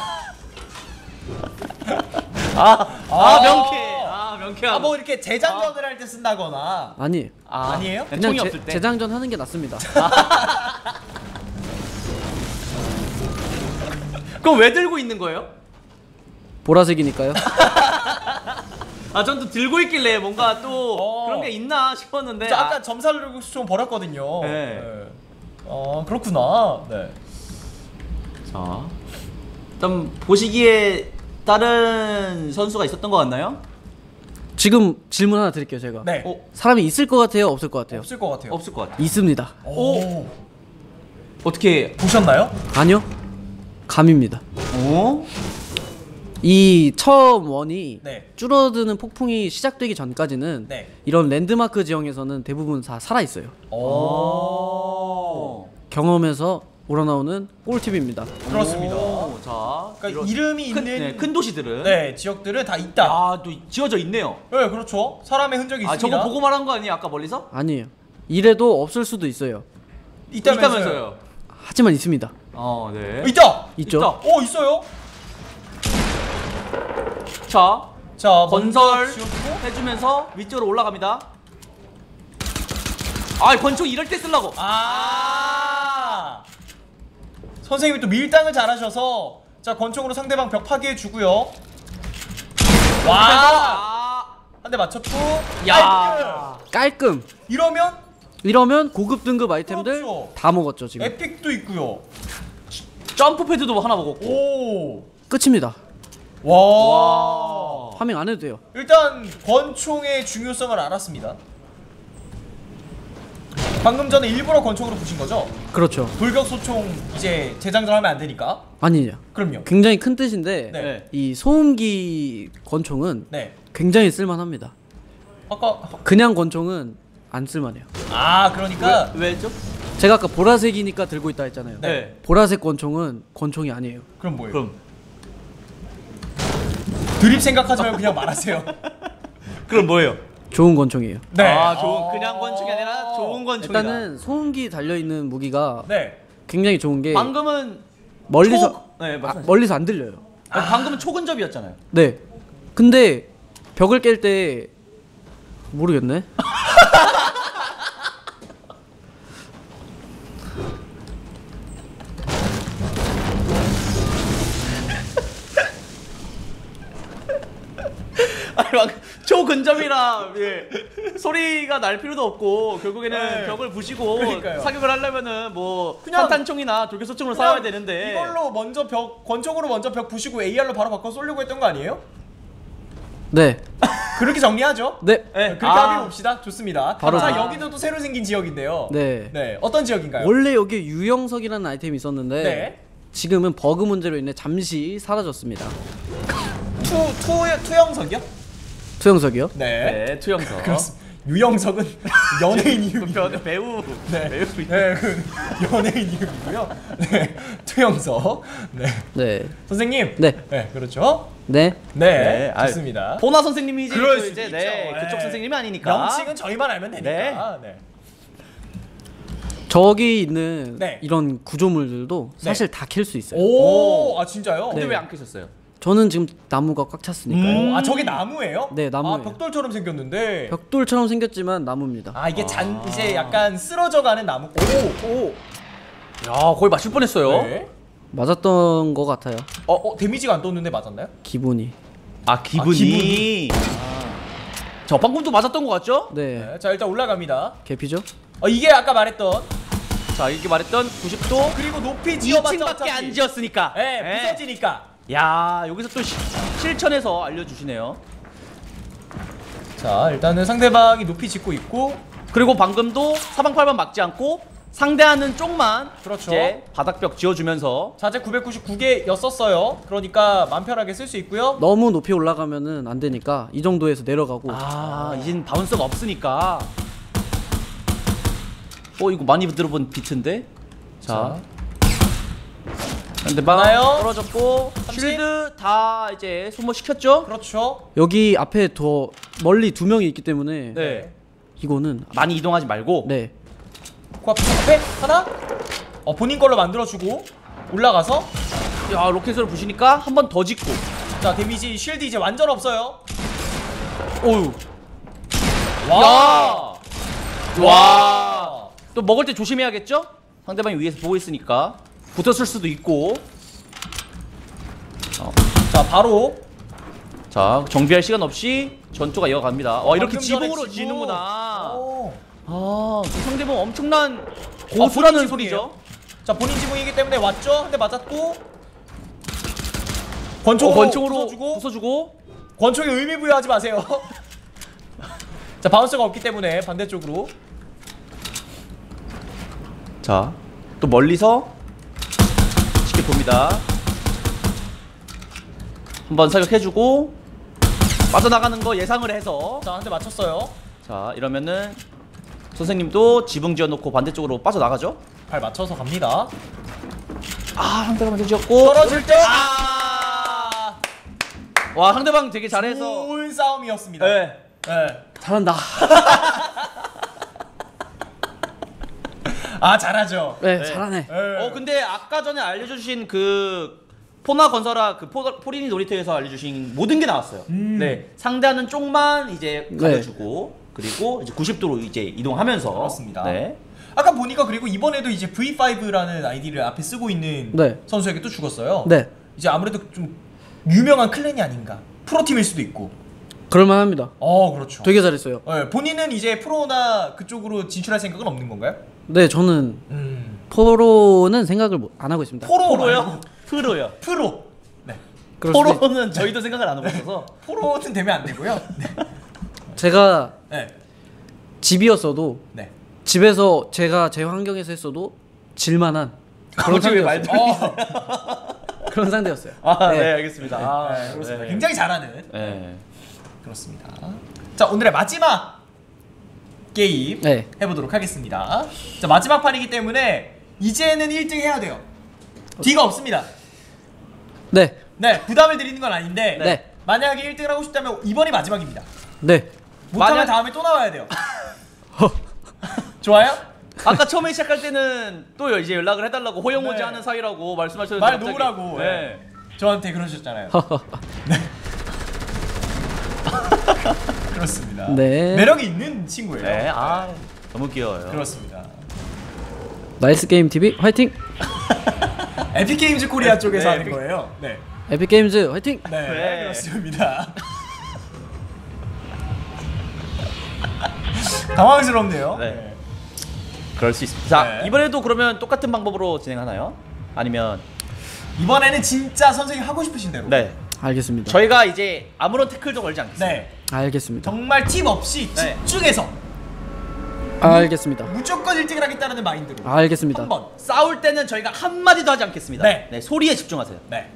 아, 아, 명쾌. 아, 명쾌하고. 아, 뭐 이렇게 재장전을 할 때 쓴다거나. 아니에요. 아, 아니에요? 그냥 총이 재, 없을 때. 재장전 하는 게 낫습니다. 그럼 왜 들고 있는 거예요? 보라색이니까요. 아, 전 또 들고 있길래 뭔가 또 어. 그런 게 있나 싶었는데. 저 아, 아까 점사를 들고 좀 버렸거든요. 네. 어, 그렇구나. 네. 자, 일단 보시기에 다른 선수가 있었던 것 같나요? 지금 질문 하나 드릴게요, 제가. 네. 어, 사람이 있을 것 같아요, 없을 것 같아요? 없을 것 같아요. 없을 것 같아요. 있습니다. 오. 어떻게? 보셨나요? 아니요. 감입니다. 어? 이 처음 원이 네. 줄어드는 폭풍이 시작되기 전까지는 네. 이런 랜드마크 지형에서는 대부분 다 살아 있어요. 오. 경험에서 우러나오는 꿀팁입니다. 그렇습니다. 오, 자, 그러니까 이런 이름이 큰, 있는 네, 큰 도시들은 네, 지역들은 다 있다. 아, 또 지어져 있네요. 네, 그렇죠. 사람의 흔적이 아, 있습니다. 저거 보고 말한 거 아니에요? 아까 멀리서? 아니에요. 이래도 없을 수도 있어요. 있다면서요. 하지만 있습니다. 어, 네. 어, 있다. 있죠. 있다. 오, 있어요. 자, 자, 건설 먼저 지었고. 해주면서 위쪽으로 올라갑니다. 아, 권총 이럴 때 쓰려고. 아. 선생님이 또 밀당을 잘하셔서 자, 권총으로 상대방 벽 파괴해 주고요. 와! 아, 한 대 맞췄고. 야. 깔끔. 깔끔. 이러면 이러면 고급 등급 아이템들 그렇죠. 다 먹었죠 지금. 에픽도 있고요. 점프 패드도 하나 먹었고. 오. 끝입니다. 와. 와. 파밍 안 해도 돼요. 일단 권총의 중요성을 알았습니다. 방금 전에 일부러 권총으로 부신 거죠? 그렇죠. 돌격 소총 이제 재장전하면 안 되니까. 아니요. 그럼요. 굉장히 큰 뜻인데 네. 이 소음기 권총은 네. 굉장히 쓸만합니다. 아까 그냥 권총은 안 쓸만해요. 아 그러니까 왜, 왜죠? 제가 아까 보라색이니까 들고 있다 했잖아요. 네. 보라색 권총은 권총이 아니에요. 그럼 뭐예요? 그럼 드립 생각하지 말고 그냥 말하세요. 그럼 뭐예요? 좋은 권총이에요. 네. 아, 좋은 그냥 권총이 아니라 좋은 권총이다. 일단은 소음기 달려 있는 무기가 네. 굉장히 좋은 게 방금은 멀리서 초... 네, 아, 맞습니다. 멀리서 안 들려요. 아니, 방금은 초근접이었잖아요. 네. 근데 벽을 깰 때 모르겠네. 아니 막 초근접이라 예. 소리가 날 필요도 없고 결국에는 네. 벽을 부시고 그러니까요. 사격을 하려면은 뭐 그냥- 산탄총이나 돌격소총으로 그냥 싸워야 되는데 이걸로 먼저 벽 권총으로 먼저 벽 부시고 에이알로 바로 바꿔 쏘려고 했던 거 아니에요? 네. 그렇게 정리하죠? 네. 네. 그렇게 아. 합의 봅시다. 좋습니다. 바로 자 그- 여기도 또 새로 생긴 지역인데요. 네. 네. 어떤 지역인가요? 원래 여기에 유영석이라는 아이템이 있었는데 네. 지금은 버그 문제로 인해 잠시 사라졌습니다. 투 투 투영석이요? 투영석이요? 네. 네 투영석 그렇습니다. 유영석은 연예인 이름이고요. 그 배우 네. 배우 네, 그 연예인 이름이고요. 네, 투영석. 네, 네. 선생님. 네. 네, 그렇죠. 네. 네, 네, 아유, 좋습니다. 보나 선생님이지 그럴 또 수도 이제 있죠. 네, 네. 그쪽 선생님이 아니니까 명칭은 저희만 알면 되니까. 네. 저기 있는 네. 이런 구조물들도 사실 다 캘 수 있어요. 오, 아 진짜요? 근데 네. 왜 안 켜셨어요? 저는 지금 나무가 꽉 찼으니까요. 오, 아 저게 나무예요? 네, 나무예요. 아 벽돌처럼 생겼는데. 벽돌처럼 생겼지만 나무입니다. 아 이게 잔 이제 약간 쓰러져가는 나무. 오, 오. 야 거의 맞출 뻔했어요. 네. 맞았던 것 같아요. 어, 어, 데미지가 안 떴는데 맞았나요? 기분이. 아 기분이. 아, 기분이? 저 방금도 맞았던 것 같죠? 네. 네. 자 일단 올라갑니다. 개피죠? 어, 이게 아까 말했던 자 이렇게 말했던 구십 도 그리고 높이 지어봤자 이 층밖에 안 지었으니까. 네, 네. 부서지니까. 야 여기서 또 시, 실천해서 알려주시네요. 자 일단은 상대방이 높이 짓고 있고. 그리고 방금도 사방팔방 막지 않고 상대하는 쪽만 그렇죠. 이제 바닥벽 지어주면서 자재 구백구십구 개였었어요. 그러니까 맘 편하게 쓸 수 있고요. 너무 높이 올라가면은 안 되니까 이 정도에서 내려가고. 아 이젠 바운스가 없으니까. 어 이거 많이 들어본 비트인데. 자 상대방 많아요? 떨어졌고 삼십? 쉴드 다 이제 소모시켰죠? 그렇죠. 여기 앞에 더 멀리 두 명이 있기 때문에 네. 이거는 많이 이동하지 말고. 네. 그 앞에 앞에 하나. 어 본인 걸로 만들어주고 올라가서 야 로켓으로 부시니까 한 번 더 짓고. 자 데미지 쉴드 이제 완전 없어요. 오유. 와. 야. 와. 또 먹을 때 조심해야겠죠? 상대방이 위에서 보고 있으니까 붙었을 수도 있고. 어. 자 바로 자 정비할 시간 없이 전투가 이어갑니다. 어 이렇게 방금 전에 지붕으로 지붕. 지는구나. 오. 아 상대방 엄청난 본인 고수라는 지붕이에요. 소리죠. 자 본인 지붕이기 때문에 왔죠. 한대 맞았고 권총으로, 어, 권총으로 부숴주고 부숴주고. 권총에 의미 부여하지 마세요. 자 바운스가 없기 때문에 반대쪽으로. 자 또 멀리서 지켜봅니다. 한번 사격해주고 빠져나가는 거 예상을 해서. 자 한 대 맞췄어요. 자 이러면은 선생님도 지붕 지어놓고 반대쪽으로 빠져나가죠. 발 맞춰서 갑니다. 아 상대방 먼저 지었고 떨어질 때 아! 와 상대방 되게 잘해서. 좋은 싸움이었습니다. 네. 네. 잘한다. 아 잘하죠. 네, 네. 잘하네. 네. 어 근데 아까 전에 알려주신 그 포나 건설아 그 포, 포리니 놀이터에서 알려주신 모든 게 나왔어요. 음. 네 상대하는 쪽만 이제 네. 가려주고 그리고 이제 구십 도로 이제 이동하면서. 그렇습니다. 네. 아까 보니까 그리고 이번에도 이제 브이 파이브라는 아이디를 앞에 쓰고 있는 네. 선수에게 또 죽었어요. 네. 이제 아무래도 좀 유명한 클랜이 아닌가. 프로팀일 수도 있고. 그럴만합니다. 어 그렇죠. 되게 잘했어요. 네, 본인은 이제 프로나 그쪽으로 진출할 생각은 없는 건가요? 네, 저는 음. 포로는 생각을 못- 안 하고 있습니다. 포로 포로요? 말고 프로요. 프로. 네. 그럴 수도 있- 포로는 저희도 생각을 안 해봤어서. 프로는 되면 안 되고요. 네. 제가 네. 집이었어도 네. 집에서 제가 제 환경에서 했어도 질만한 그런 어떻게 왜 상대였어요. 말도 그런 상대였어요. 아, 네, 네. 알겠습니다. 아, 네, 그렇습니다. 네. 굉장히 잘하는. 네. 그렇습니다. 자, 오늘의 마지막 게임 네. 해보도록 하겠습니다. 자, 마지막 판이기 때문에 이제는 일 등 해야 돼요. 뒤가 없습니다. 네. 네, 부담을 드리는 건 아닌데 네. 만약에 일 등을 하고 싶다면 이번이 마지막입니다. 네. 못하면 만약- 다음에 또 나와야 돼요. 좋아요? 아까 처음에 시작할 때는 또 이제 연락을 해달라고 호영호지하는 네. 사이라고 말씀하셨는데 말 갑자기- 놓으라고 네. 네. 저한테 그러셨잖아요. 그렇습니다. 네. 매력이 있는 친구예요. 네, 아 너무 귀여워요. 그렇습니다. 나이스 게임 티비 화이팅. 에픽게임즈 코리아 쪽에서 네, 하는 에픽- 거예요. 네. 에픽 게임즈 화이팅. 네, 네. 그렇습니다. 당황스럽네요. 네. 그럴 수 있습니다. 자, 네. 이번에도 그러면 똑같은 방법으로 진행하나요? 아니면 이번에는 진짜 선생님 하고 싶으신 대로. 네. 알겠습니다. 저희가 이제 아무런 태클도 걸지 않겠습니다. 네. 알겠습니다. 정말 팁 없이 네. 집중해서 알겠습니다. 무조건 일 등을 하겠다는 마인드로 알겠습니다. 한번. 싸울 때는 저희가 한 마디도 하지 않겠습니다. 네. 소리에 집중하세요. 네.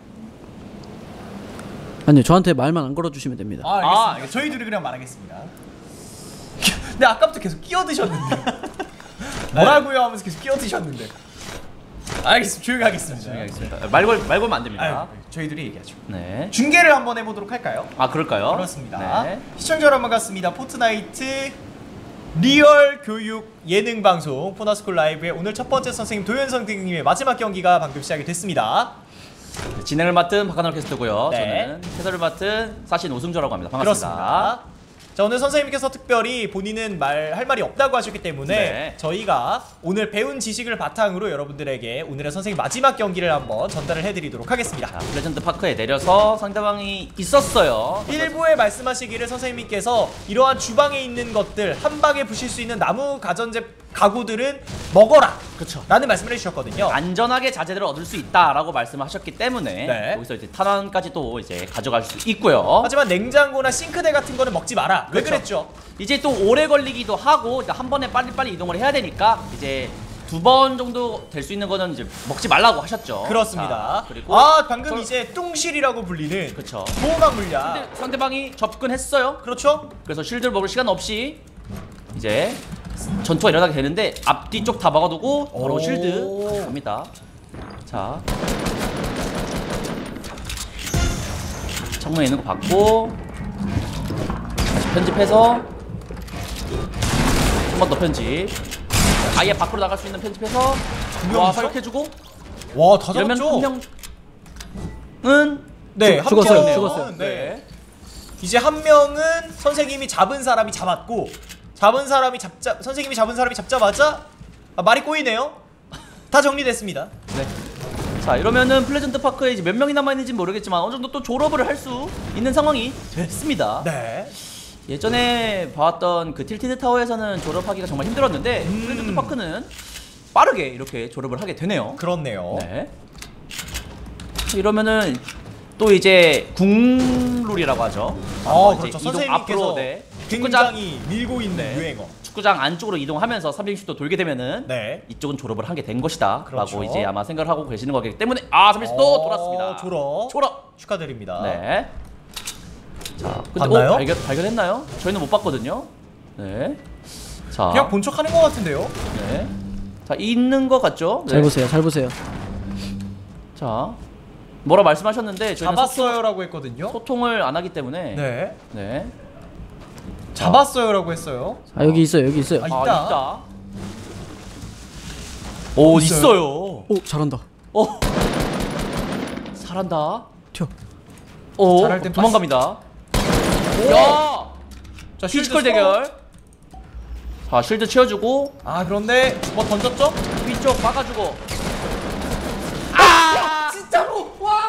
아니요, 저한테 말만 안 걸어주시면 됩니다. 아, 알겠습니다. 아, 알겠습니다. 저희 둘이 그냥 말하겠습니다. 근데 아까부터 계속 끼어드셨는데. 뭐라고요 하면서 계속 끼어드셨는데. 알겠습니다. 조용히 하겠습니다. 조용히 하겠습니다. 말, 걸, 말 걸면 안 됩니다. 아유, 저희들이 얘기하죠. 네. 중계를 한번 해보도록 할까요? 아, 그럴까요? 그렇습니다. 네. 시청자 여러분 반갑습니다. 포트나이트 리얼 교육 예능 방송 포나스쿨 라이브의 오늘 첫 번째 선생님 도현 선생님의 마지막 경기가 방금 시작이 됐습니다. 진행을 맡은 박한월 캐스터고요. 네. 저는 해설을 맡은 사신 오승조라고 합니다. 반갑습니다. 그렇습니다. 자, 오늘 선생님께서 특별히 본인은 말할 말이 없다고 하셨기 때문에 네. 저희가 오늘 배운 지식을 바탕으로 여러분들에게 오늘의 선생님 마지막 경기를 한번 전달을 해드리도록 하겠습니다. 자, 플레전드 파크에 내려서 상대방이 있었어요. 일부에 말씀하시기를 선생님께서 이러한 주방에 있는 것들 한 방에 부실 수 있는 나무 가전제 가구들은 먹어라. 그쵸. 라는 말씀을 해주셨거든요. 안전하게 자재들을 얻을 수 있다라고 말씀하셨기 때문에 네. 여기서 이제 탄환까지 또 이제 가져갈 수 있고요. 하지만 냉장고나 싱크대 같은 거는 먹지 마라. 왜 그렇죠. 그랬죠? 이제 또 오래 걸리기도 하고 한 번에 빨리빨리 이동을 해야 되니까 이제 두 번 정도 될 수 있는 거는 이제 먹지 말라고 하셨죠. 그렇습니다. 자, 그리고 아, 방금 설- 이제 뚱실이라고 불리는 그쵸. 보호막 물약. 근데 상대방이 접근했어요. 그렇죠? 그래서 실드를 먹을 시간 없이 이제 전투가 일어나게 되는데 앞뒤 쪽 다 막아두고 바로 오. 실드 갑니다. 자, 창문에 있는 거 받고 다시 편집해서 한 번 더 편집. 아예 밖으로 나갈 수 있는 편집해서 명 와 있어? 사격해주고 와, 다 이러면 잡았죠? 한 명은 네, 죽- 한 죽었어요, 명은 죽었어요. 네. 이제 한 명은 선생님이 잡은 사람이 잡았고 잡은 사람이 잡자 선생님이 잡은 사람이 잡자마자 아, 말이 꼬이네요. 다 정리됐습니다. 네. 자, 이러면은 플레전드 파크에 이제 몇 명이 남아 있는지 모르겠지만 어느 정도 또 졸업을 할 수 있는 상황이 됐습니다. 네. 예전에 봐왔던 그 틸티드 타워에서는 졸업하기가 정말 힘들었는데 음. 플레전드 파크는 빠르게 이렇게 졸업을 하게 되네요. 그렇네요. 네. 이러면은 또 이제 궁룰이라고 하죠. 아, 이제 그렇죠. 이동 선생님께서 앞으로 네. 축구장 굉장히 밀고 있는 네. 유행어. 축구장 안쪽으로 이동하면서 삼백육십도 돌게 되면은 네. 이쪽은 졸업을 하게 된 것이다 그렇죠. 라고 이제 아마 생각을 하고 계시는 거기 때문에 아 삼백육십도 어, 돌았습니다. 졸업. 졸업. 축하드립니다. 네. 자, 근데 봤나요? 어, 발견 발견했나요? 저희는 못 봤거든요. 네. 자, 그냥 본 척하는 것 같은데요. 네. 자, 있는 것 같죠? 네. 잘 보세요, 잘 보세요. 자, 뭐라 말씀하셨는데 저희는 잡았어요라고 했거든요. 소통, 소통을 안 하기 때문에 네. 네. 잡았어요라고 했어요. 아, 여기 있어요, 여기 있어요. 아, 아, 있다. 있다. 오, 있어요. 있어요. 오, 잘한다. 어. 잘한다. 튀어. 오, 잘할 땐 도망갑니다. 오! 야! 자, 피지컬 서로- 대결. 자, 실드 치워주고 아, 그런데 뭐 던졌죠? 위쪽 막아주고. 아! 진짜로. 와!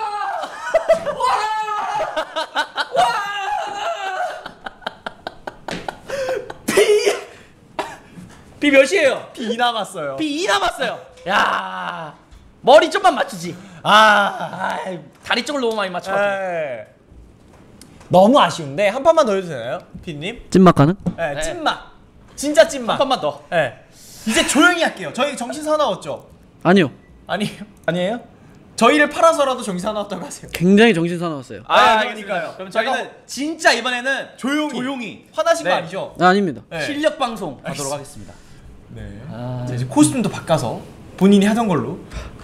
비 몇이에요? 비 남았어요. 비 이 남았어요. 야, 머리 좀만 맞추지. 아. 아, 다리 쪽을 너무 많이 맞춰가지고. 네. 너무 아쉬운데 한 판만 더 해도 되나요, 피디님? 찐막 가능? 네, 네. 찐맛. 진짜 찐맛. 한 판만 더. 네. 이제 조용히 할게요. 저희 정신 사나웠죠? 아니요. 아니에요? 아니에요? 저희를 팔아서라도 정신 사나웠다고 하세요. 굉장히 정신 사나웠어요. 아, 아, 그러니까요. 그러니까요. 그럼 저희는 제가 진짜 이번에는 조용히. 조용히 화나신 네. 거 아니죠? 아, 아닙니다. 네. 실력 방송 하도록 알겠습니다. 하겠습니다. 네. 아. 자, 이제 코스튬도 바꿔서 본인이 하던 걸로.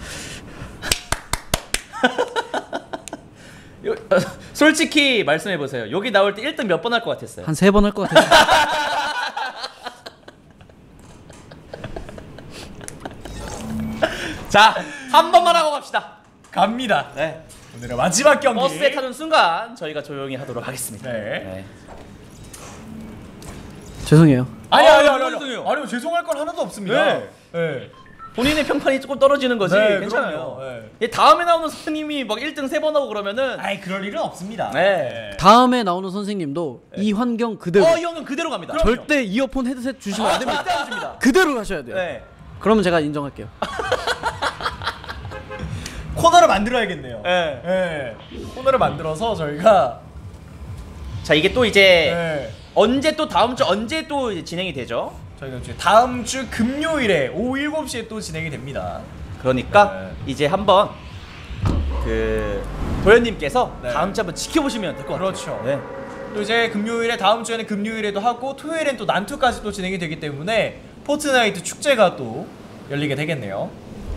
요, 어, 솔직히 말씀해 보세요. 여기 나올 때 일 등 몇 번 할 것 같았어요? 한 세 번 할 것 같아요. 자, 한 번만 하고 갑시다. 갑니다. 네. 오늘의 마지막 경기. 버스에 타는 순간 저희가 조용히 하도록 하겠습니다. 네. 죄송해요. 아니 아, 아니 아니 죄송해요. 아니. 아니 죄송할 건 하나도 없습니다. 네. 네. 본인의 평판이 조금 떨어지는 거지. 네, 괜찮아요. 그럼요. 네. 예, 다음에 나오는 선생님이 막 일 등 세 번 하고 그러면은 아이 그럴 일은 없습니다. 네. 다음에 나오는 선생님도 이 환경 그대로 어, 이 형은 그대로 갑니다. 그럼- 절대 이어폰 헤드셋 주시면 안 됩니다. 절대 안 줍니다. 그대로 가셔야 돼요. 네. 그러면 제가 인정할게요. 코너를 만들어야겠네요. 네. 네. 코너를 만들어서 저희가 자, 이게 또 이제 네. 언제 또 다음 주 언제 또 이제 진행이 되죠? 저희가 이제 다음 주 금요일에 오후 일곱 시에 또 진행이 됩니다. 그러니까 네. 이제 한번 그 도현님께서 네. 다음 주 한번 지켜보시면 될 것 같아요. 그렇죠. 네. 또 이제 금요일에 다음 주에는 금요일에도 하고 토요일엔 또 난투까지 또 진행이 되기 때문에 포트나이트 축제가 또 열리게 되겠네요.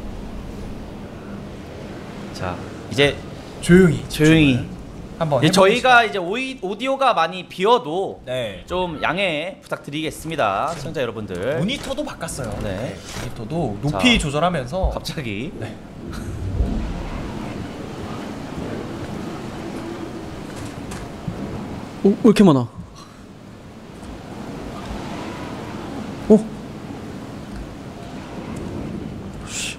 자, 이제 조용히 조용히 한번 이제 해봅시다. 저희가 이제 오이, 오디오가 많이 비어도 네. 좀 양해 부탁드리겠습니다, 시청자 여러분들. 모니터도 바꿨어요. 네. 모니터도 높이 자, 조절하면서 갑자기 네. 오, 왜 이렇게 많아? 오. 씨.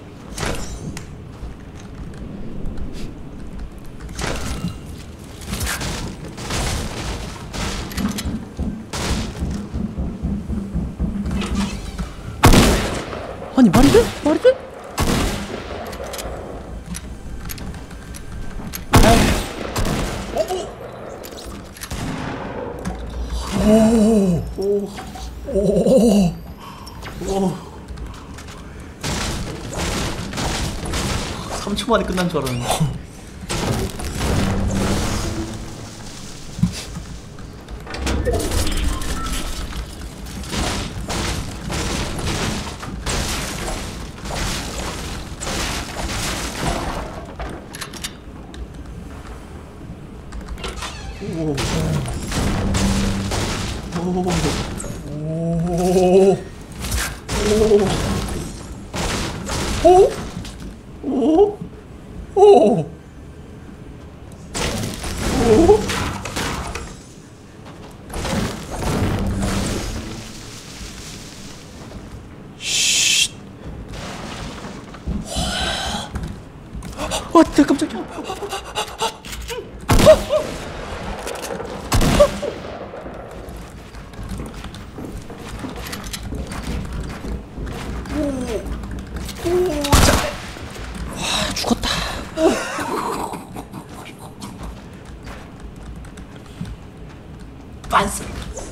아니 말이 돼? 말이 돼? 삼 초 만에 끝난 줄 알았는데. 와, 진짜 깜짝이야. 와, 죽었다. 반스.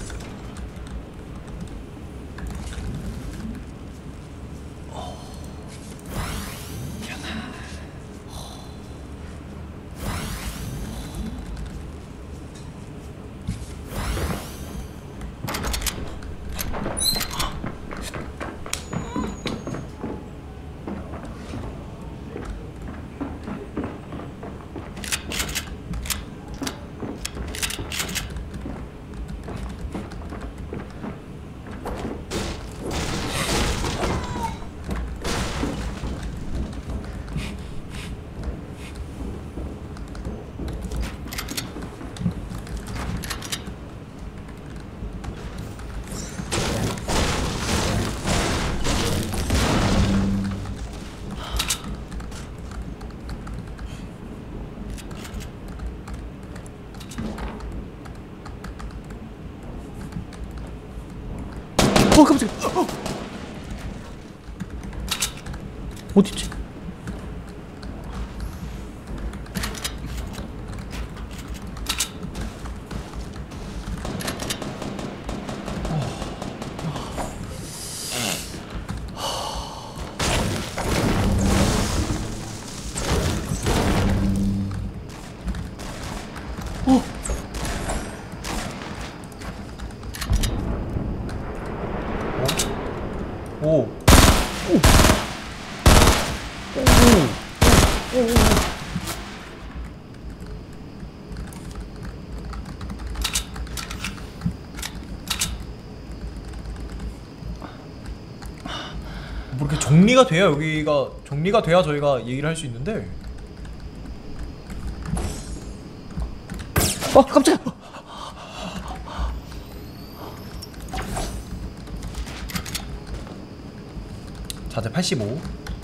어, 깜짝이야. 어. 어딨지? 오. 뭐 이렇게 정리가 돼야 여기가 정리가 돼야 저희가 얘기를 할 수 있는데. 어 깜짝이야. 자재 팔십오.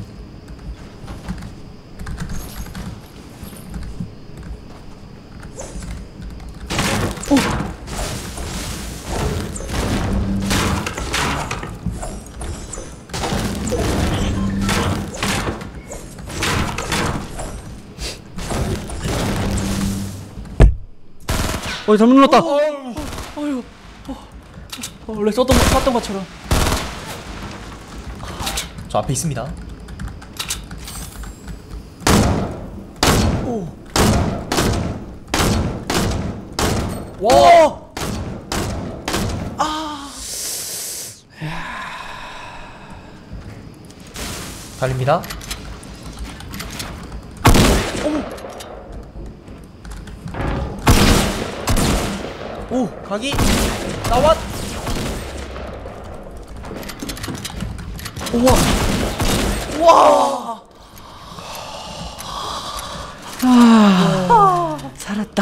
어 잘못 눌렀다. 어휴. 어, 원래 썼던 거, 썼던 것처럼. 저 앞에 있습니다. 오. 와. 아. 달립니다. 오, 각이 나왔. 우와. 와. 아, 살았다.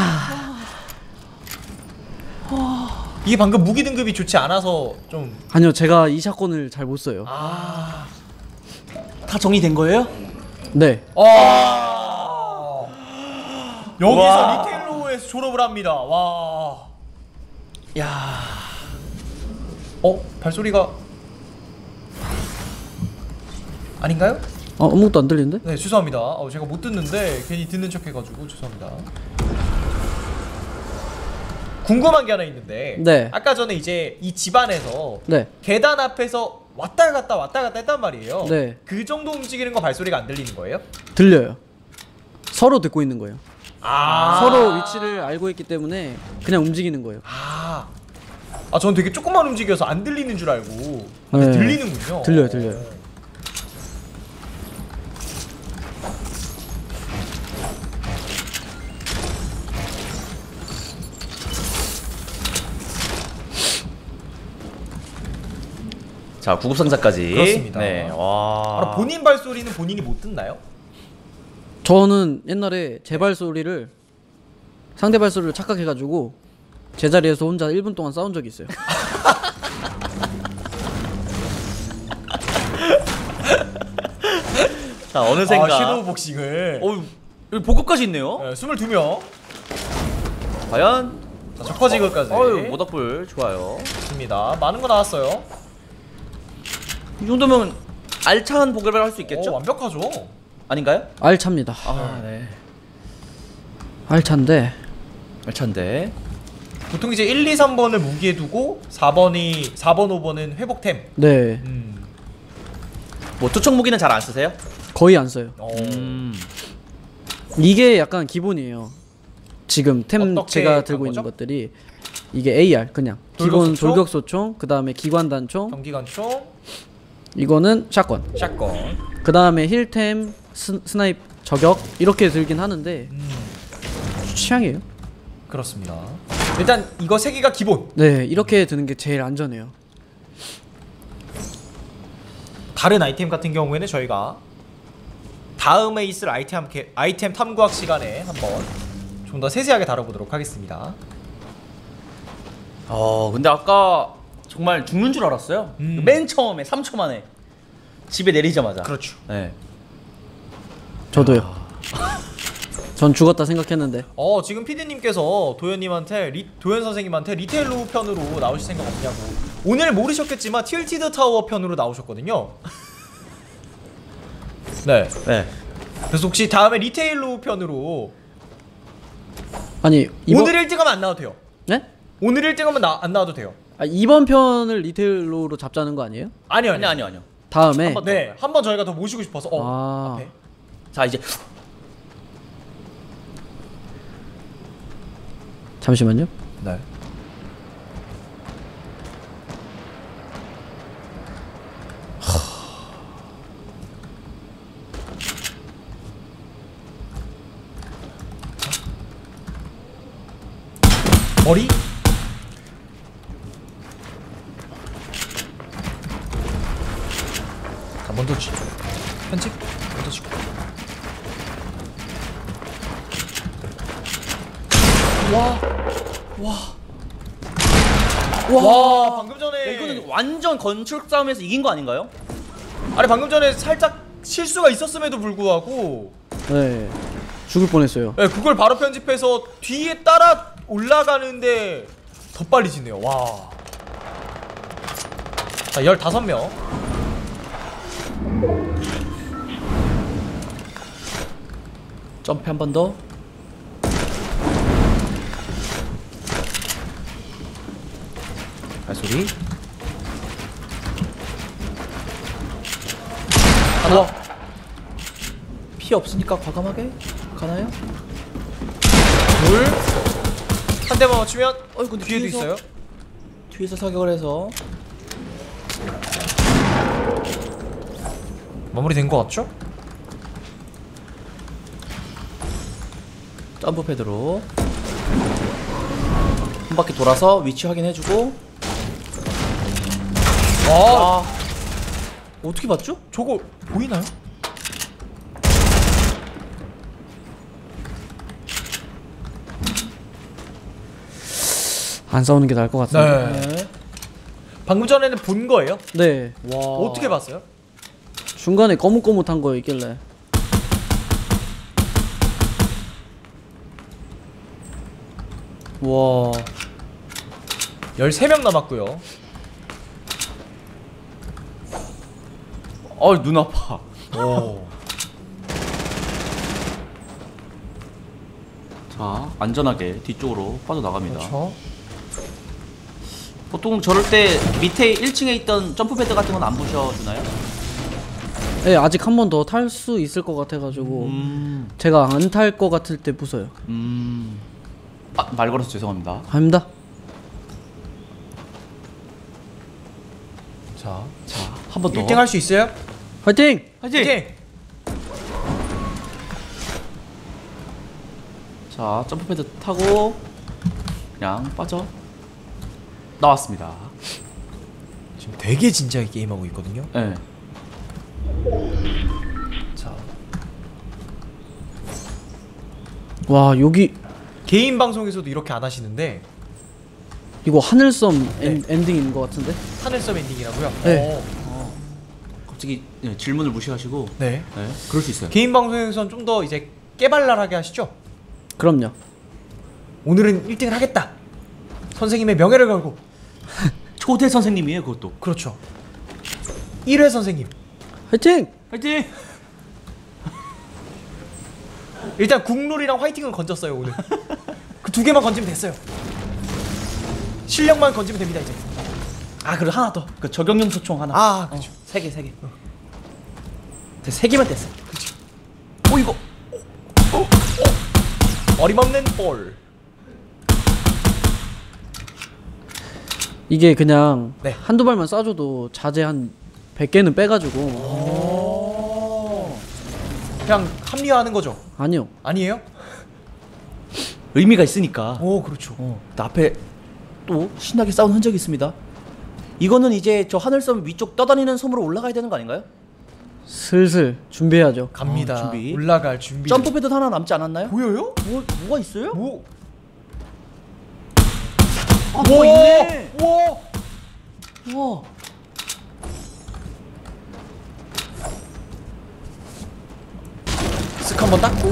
이게 방금 무기 등급이 좋지 않아서 좀. 아니요, 제가 이 샷건을 잘 못 써요. 아. 다 정리된 거예요? 네. 아. 여기서 와. 리테일로에서 졸업을 합니다. 와. 야. 어? 발소리가 아닌가요? 어, 아무것도 안 들리는데? 네, 죄송합니다. 어, 제가 못 듣는데 괜히 듣는 척 해가지고 죄송합니다. 궁금한 게 하나 있는데, 네. 아까 전에 이제 이 집안에서 네. 계단 앞에서 왔다 갔다 왔다 갔다 했단 말이에요. 네. 그 정도 움직이는 거 발소리가 안 들리는 거예요? 들려요. 서로 듣고 있는 거예요. 아, 서로 위치를 알고 있기 때문에 그냥 움직이는 거예요. 아, 아, 전 되게 조금만 움직여서 안 들리는 줄 알고. 근데 네. 들리는군요. 들려요, 들려요. 자, 구급 상자까지. 그렇습니다. 네. 와. 아, 본인 발소리는 본인이 못 듣나요? 저는 옛날에 제 발소리를 상대 발소리를 착각해가지고 제자리에서 혼자 일 분 동안 싸운 적이 있어요. 자, 어느샌가. 아, 섀도우 복싱을. 어우, 여기 보급까지 있네요. 네, 스물두 명. 과연. 자, 적퍼지그까지. 어유, 모닥불 좋아요. 좋습니다. 많은 거 나왔어요. 이 정도면 알찬 보급을 할 수 오, 있겠죠? 완벽하죠. 아닌가요? 알차입니다. 아, 네. 알차인데 알찬데. 보통 이제 일, 이, 삼 번을 무기에 두고 사 번이 사 번, 오 번은 회복템. 네 음. 뭐 투척 무기는 잘 안 쓰세요? 거의 안 써요. 어. 음. 이게 약간 기본이에요. 지금 템 어떻게 제가 한 들고 있는 거죠? 것들이 이게 에이알 그냥 기본 돌격소총? 돌격소총, 그 다음에 기관단총, 경기관총, 이거는 샷건, 샷건. 그 다음에 힐템, 스, 스나입, 저격 이렇게 들긴 하는데 음. 취향이에요. 그렇습니다. 일단 이거 세 개가 기본. 네 이렇게 드는 게 제일 안전해요. 다른 아이템 같은 경우에는 저희가 다음에 있을 아이템 함께 아이템 탐구학 시간에 한번 좀 더 세세하게 다뤄보도록 하겠습니다. 어, 근데 아까 정말 죽는 줄 알았어요. 음. 맨 처음에 삼 초 만에 집에 내리자마자. 그렇죠. 네. 저도요. 전 죽었다 생각했는데 어, 지금 피디님께서 도현님한테 리, 도현 선생님한테 리테일로 편으로 나오실 생각 없냐고. 오늘 모르셨겠지만 틸티드 타워 편으로 나오셨거든요. 네. 네. 그래서 혹시 다음에 리테일로 편으로 아니 이번 오늘 일 등 하면 안 나와도 돼요. 네? 오늘 일 등 하면 나, 안 나와도 돼요. 아, 이번 편을 리테일로로 잡자는 거 아니에요? 아니요, 아니 아니요. 아니요 아니요. 다음에 한 번- 네, 한 번 저희가 더 모시고 싶어서. 어, 아. 앞에. 자, 이제 잠시만요. 네. 머리? 자, 먼저 지 편집 먼저 지고. 와, 와, 와, 방금 전에 이거는 완전 건축 싸움에서 이긴 거 아닌가요? 아니 방금 전에 살짝 실수가 있었음에도 불구하고 네. 죽을 뻔했어요. 네, 그걸 바로 편집해서 뒤에 따라 올라가는데 더 빨리 지네요. 와. 자, 열다섯 명. 점프 한 번 더. 발소리. 하나. 피 없으니까 과감하게 가나요? 둘. 한 대만 맞추면 어이, 근데 뒤에도 뒤에서- 있어요. 뒤에서 사격을 해서 마무리된 것 같죠? 점프 패드로 한 바퀴 돌아서 위치 확인해주고. 와, 와, 어떻게 봤죠? 저거 보이나요? 안 싸우는 게 나을 것 같습니다. 네. 네. 방금 전에는 본 거예요? 네. 와, 어떻게 봤어요? 중간에 거뭇거뭇한 거 있길래. 와, 열세 명 남았고요. 어, 눈 아파. 오. 자, 안전하게 뒤쪽으로 빠져나갑니다. 그렇죠. 보통 저럴 때 밑에 일 층에 있던 점프 패드 같은 건 안 부셔주나요? 네, 아직 한 번 더 탈 수 있을 것 같아가지고 음, 제가 안 탈 것 같을 때 부숴요. 음. 아, 말 걸어서 죄송합니다. 아닙니다. 자, 자, 한 번 더. 일 등 할 수 있어요? 화이팅! 화이팅! 화이팅! 자, 점프 패드 타고 그냥 빠져 나왔습니다. 지금 되게 진지하게 게임하고 있거든요. 네. 자, 와, 여기 개인 방송에서도 이렇게 안 하시는데 이거 하늘섬 네. 엔, 엔딩인 것 같은데? 하늘섬 엔딩이라고요? 네. 어. 갑자기 네, 질문을 무시하시고. 네. 네, 그럴 수 있어요. 개인 방송에서는 좀 더 이제 깨발랄하게 하시죠? 그럼요. 오늘은 일 등을 하겠다. 선생님의 명예를 걸고. 초대 선생님이에요, 그것도. 그렇죠. 일 회 선생님. 화이팅! 화이팅! 일단 국룰이랑 화이팅은 건졌어요 오늘. 그 두 개만 건지면 됐어요. 실력만 건지면 됩니다 이제. 아, 그리고 하나 더. 그 적용용 소총 하나. 아, 그렇죠. 어, 세 개, 세 개. 어. 세 개만 됐어. 그렇죠. 오, 이거. 어림없는 볼. 이게 그냥 네. 한두 발만 쏴줘도 자재 한 백 개는 빼가지고. 오. 그냥 합리화하는 거죠? 아니요. 아니에요? 의미가 있으니까. 오, 그렇죠. 어, 나 앞에 또 신나게 싸운 흔적이 있습니다. 이거는 이제 저 하늘섬 위쪽 떠다니는 섬으로 올라가야 되는 거 아닌가요? 슬슬 준비해야죠. 갑니다. 어, 준비. 올라갈 준비. 점프 패드 하나 남지 않았나요? 보여요? 뭐, 뭐가 있어요? 뭐? 아, 뭐가 있네. 와. 와. 쓱 한번 닦고.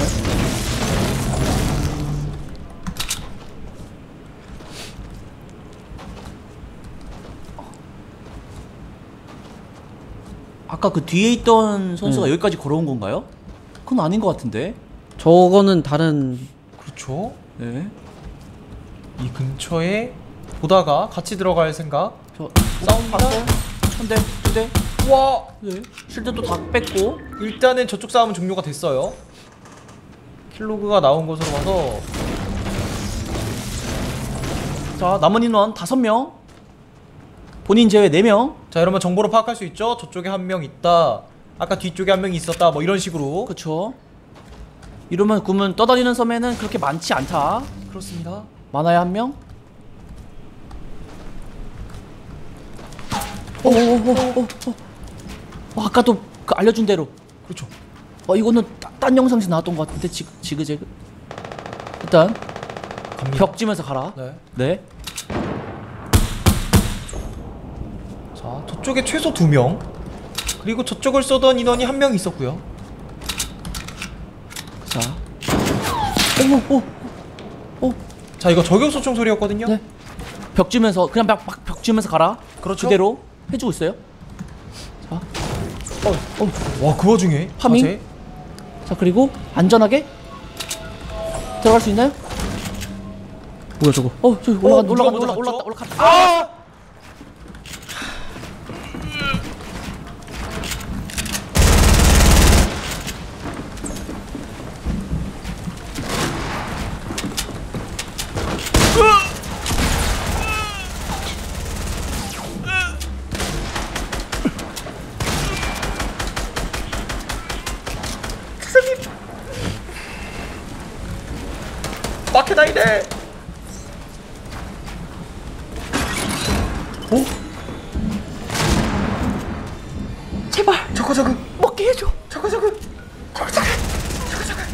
아까 그 뒤에 있던 선수가 네. 여기까지 걸어온 건가요? 그건 아닌 것 같은데. 저거는 다른. 그렇죠. 네. 이 근처에 보다가 같이 들어갈 생각. 저 싸웁니다. 봤어? 한 대, 두 대. 와. 네. 실드도 다 뺐고. 일단은 저쪽 싸움은 종료가 됐어요. 킬로그가 나온 곳으로 가서 자, 남은 인원 다섯 명. 본인 제외 네 명. 자, 여러분 정보로 파악할 수 있죠? 저쪽에 한 명 있다. 아까 뒤쪽에 한 명이 있었다. 뭐 이런 식으로. 그쵸. 이러면 구문 떠다니는 섬에는 그렇게 많지 않다. 그렇습니다. 많아야 한 명. 오오오오오. 어, 아까도 그 알려준 대로. 그렇죠. 어 이거는 따, 딴 영상에서 나왔던 것 같은데 지, 지그재그. 일단 갑니다. 벽 지면서 가라. 네. 네. 자, 저쪽에 최소 두 명. 그리고 저쪽을 쏘던 인원이 한 명 있었고요. 자. 오오 오. 오. 자, 이거 저격소총 소리였거든요. 네. 벽 지면서 그냥 막, 막 벽 지면서 가라. 그렇죠. 그대로 해주고 있어요. 자. 어, 어. 와, 그 와중에 파밍? 자세. 자 그리고 안전하게 들어갈 수 있나요? 뭐야 저거? 어 저기 올라가 어, 누가 올라가 먼저 올라 올라 갔죠? 올라갔다. 아! 마케다이네. 어? 제발 저거 저거 먹게 해줘. 저거 저거 저거 저거 저거 저거.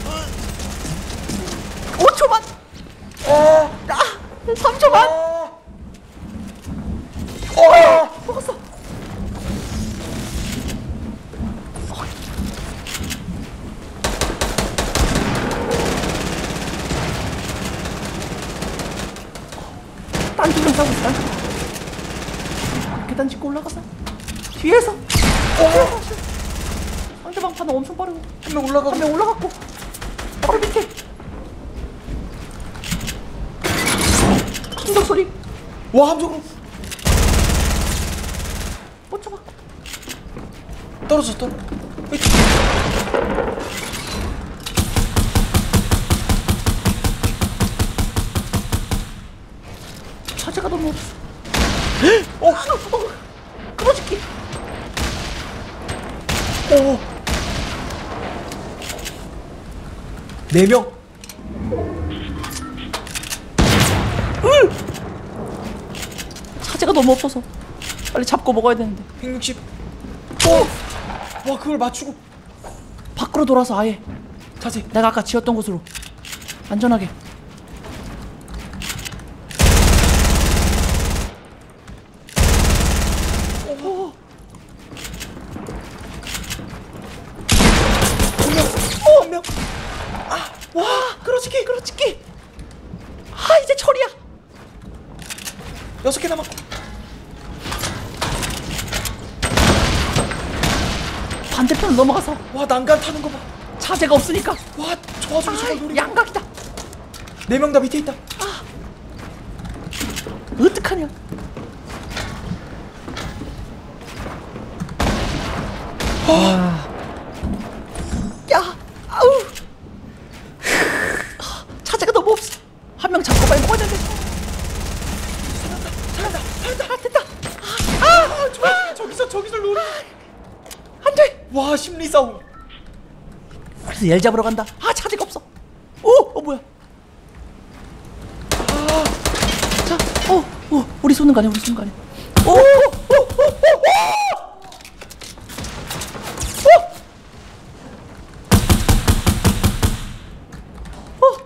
오 초만. 어. 아 삼 초만. 어. 어. 먹었어. 딴지랑 싸고 있어. 딴지. 계단 짚고 올라가서 뒤에서. 어. 상대방 판은 엄청 빠르고 한 명 올라가고 한 명 올라갔고 바로 밑에. 충격 소리. 와, 함정으로 못 잡아. 떨어졌다. 차제가 너무 없어. 어, 어, 끊어질게. 오. 네 명. 차제가 너무 없어서 빨리 잡고 먹어야 되는데. 백육십. 오. 와, 그걸 맞추고 밖으로 돌아서 아예 자세. 내가 아까 지었던 곳으로 안전하게. 오. 오, 한 명. 아, 와, 그렇지기, 그렇지기. 아, 이제 철이야. 여섯 개 남았고. 반대편으로 넘어가서 와, 난간 타는 거 봐. 차제가 없으니까. 와, 저 와중에 저걸 아, 노리. 양각이다. 네 명 다 밑에 있다. 어떡하냐. 아. 야, 아우. 차제가 너무 없어. 한 명 잡고 빨리 먹어야 되는데. 살았다, 살았다, 살았다, 됐다. 아, 좋아. 저기서 저기서 노리. 안 돼. 와, 심리 싸움. 그래서 엘 잡으러 간다. 아, 차제가 없어. 오, 어 뭐야? 아, 자, 어, 어, 우리 쏘는 거 아니야? 우리 쏘는 거 아니야? 오, 오, 오, 오, 오, 오. 어,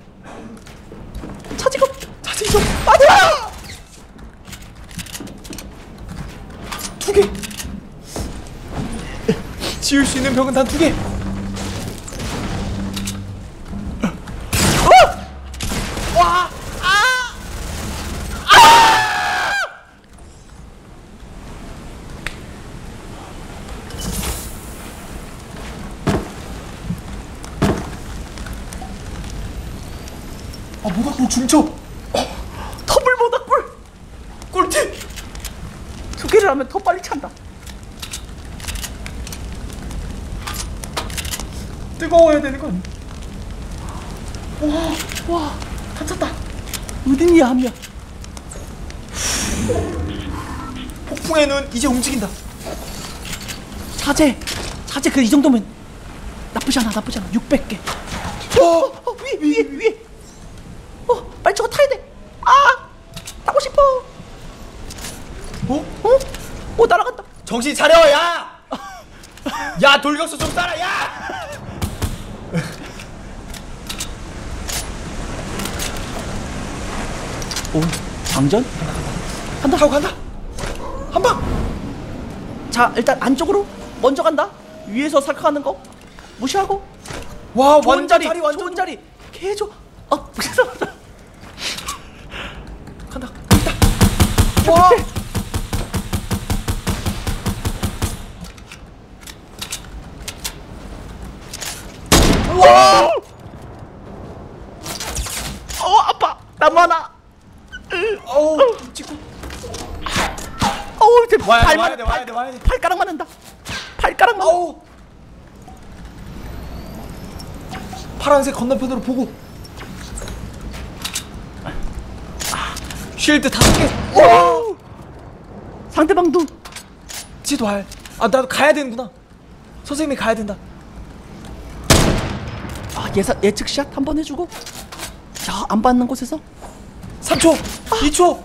차제가 없. 자세 좀. 맞아. 두 개. 지울 수 있는 벽은 단 두 개. 아, 모닥불 중첩. 터블 모닥불 꿀팁. 두 개를 하면 더 빨리 찬다. 뜨거워야 되는 거 아니야? 와, 와, 다쳤다. 어딨냐 한 명. 폭풍의 눈 이제 움직인다. 차제, 차제 그 이 정도면 나쁘지 않아, 나쁘지 않아. 육백 개. 어, 어, 위에, 위에, 위에. 어, 빨리 저거 타야 돼. 아, 타고 싶어. 어? 어? 어, 날아간다. 정신 차려, 야! 야, 돌격수 좀 쏴라, 야! 오, 장전? 간다, 하고 간다. 한 방. 자, 일단 안쪽으로 먼저 간다. 위에서 살카하는 거 무시하고. 와, 좋은 완전 자리, 자리 완전 좋은 자리. 개 좋아. 아, 무시하다. 간다, 간다. 와. 와! 어, 아파. 나무 하나. 어우, 찍고. 어우, 제 와야 돼, 발 와야 맞, 돼, 와야 돼, 와야 돼. 발가락 맞는다. 발가락 맞. 어우. 파란색 건너편으로 보고. 쉴드 다섯 개. 와. 상대방도 지도 할. 아, 나도 가야 되는구나. 선생님이 가야 된다. 아, 예사 예측 샷 한번 해주고. 야, 안 받는 곳에서 삼 초, 이 초.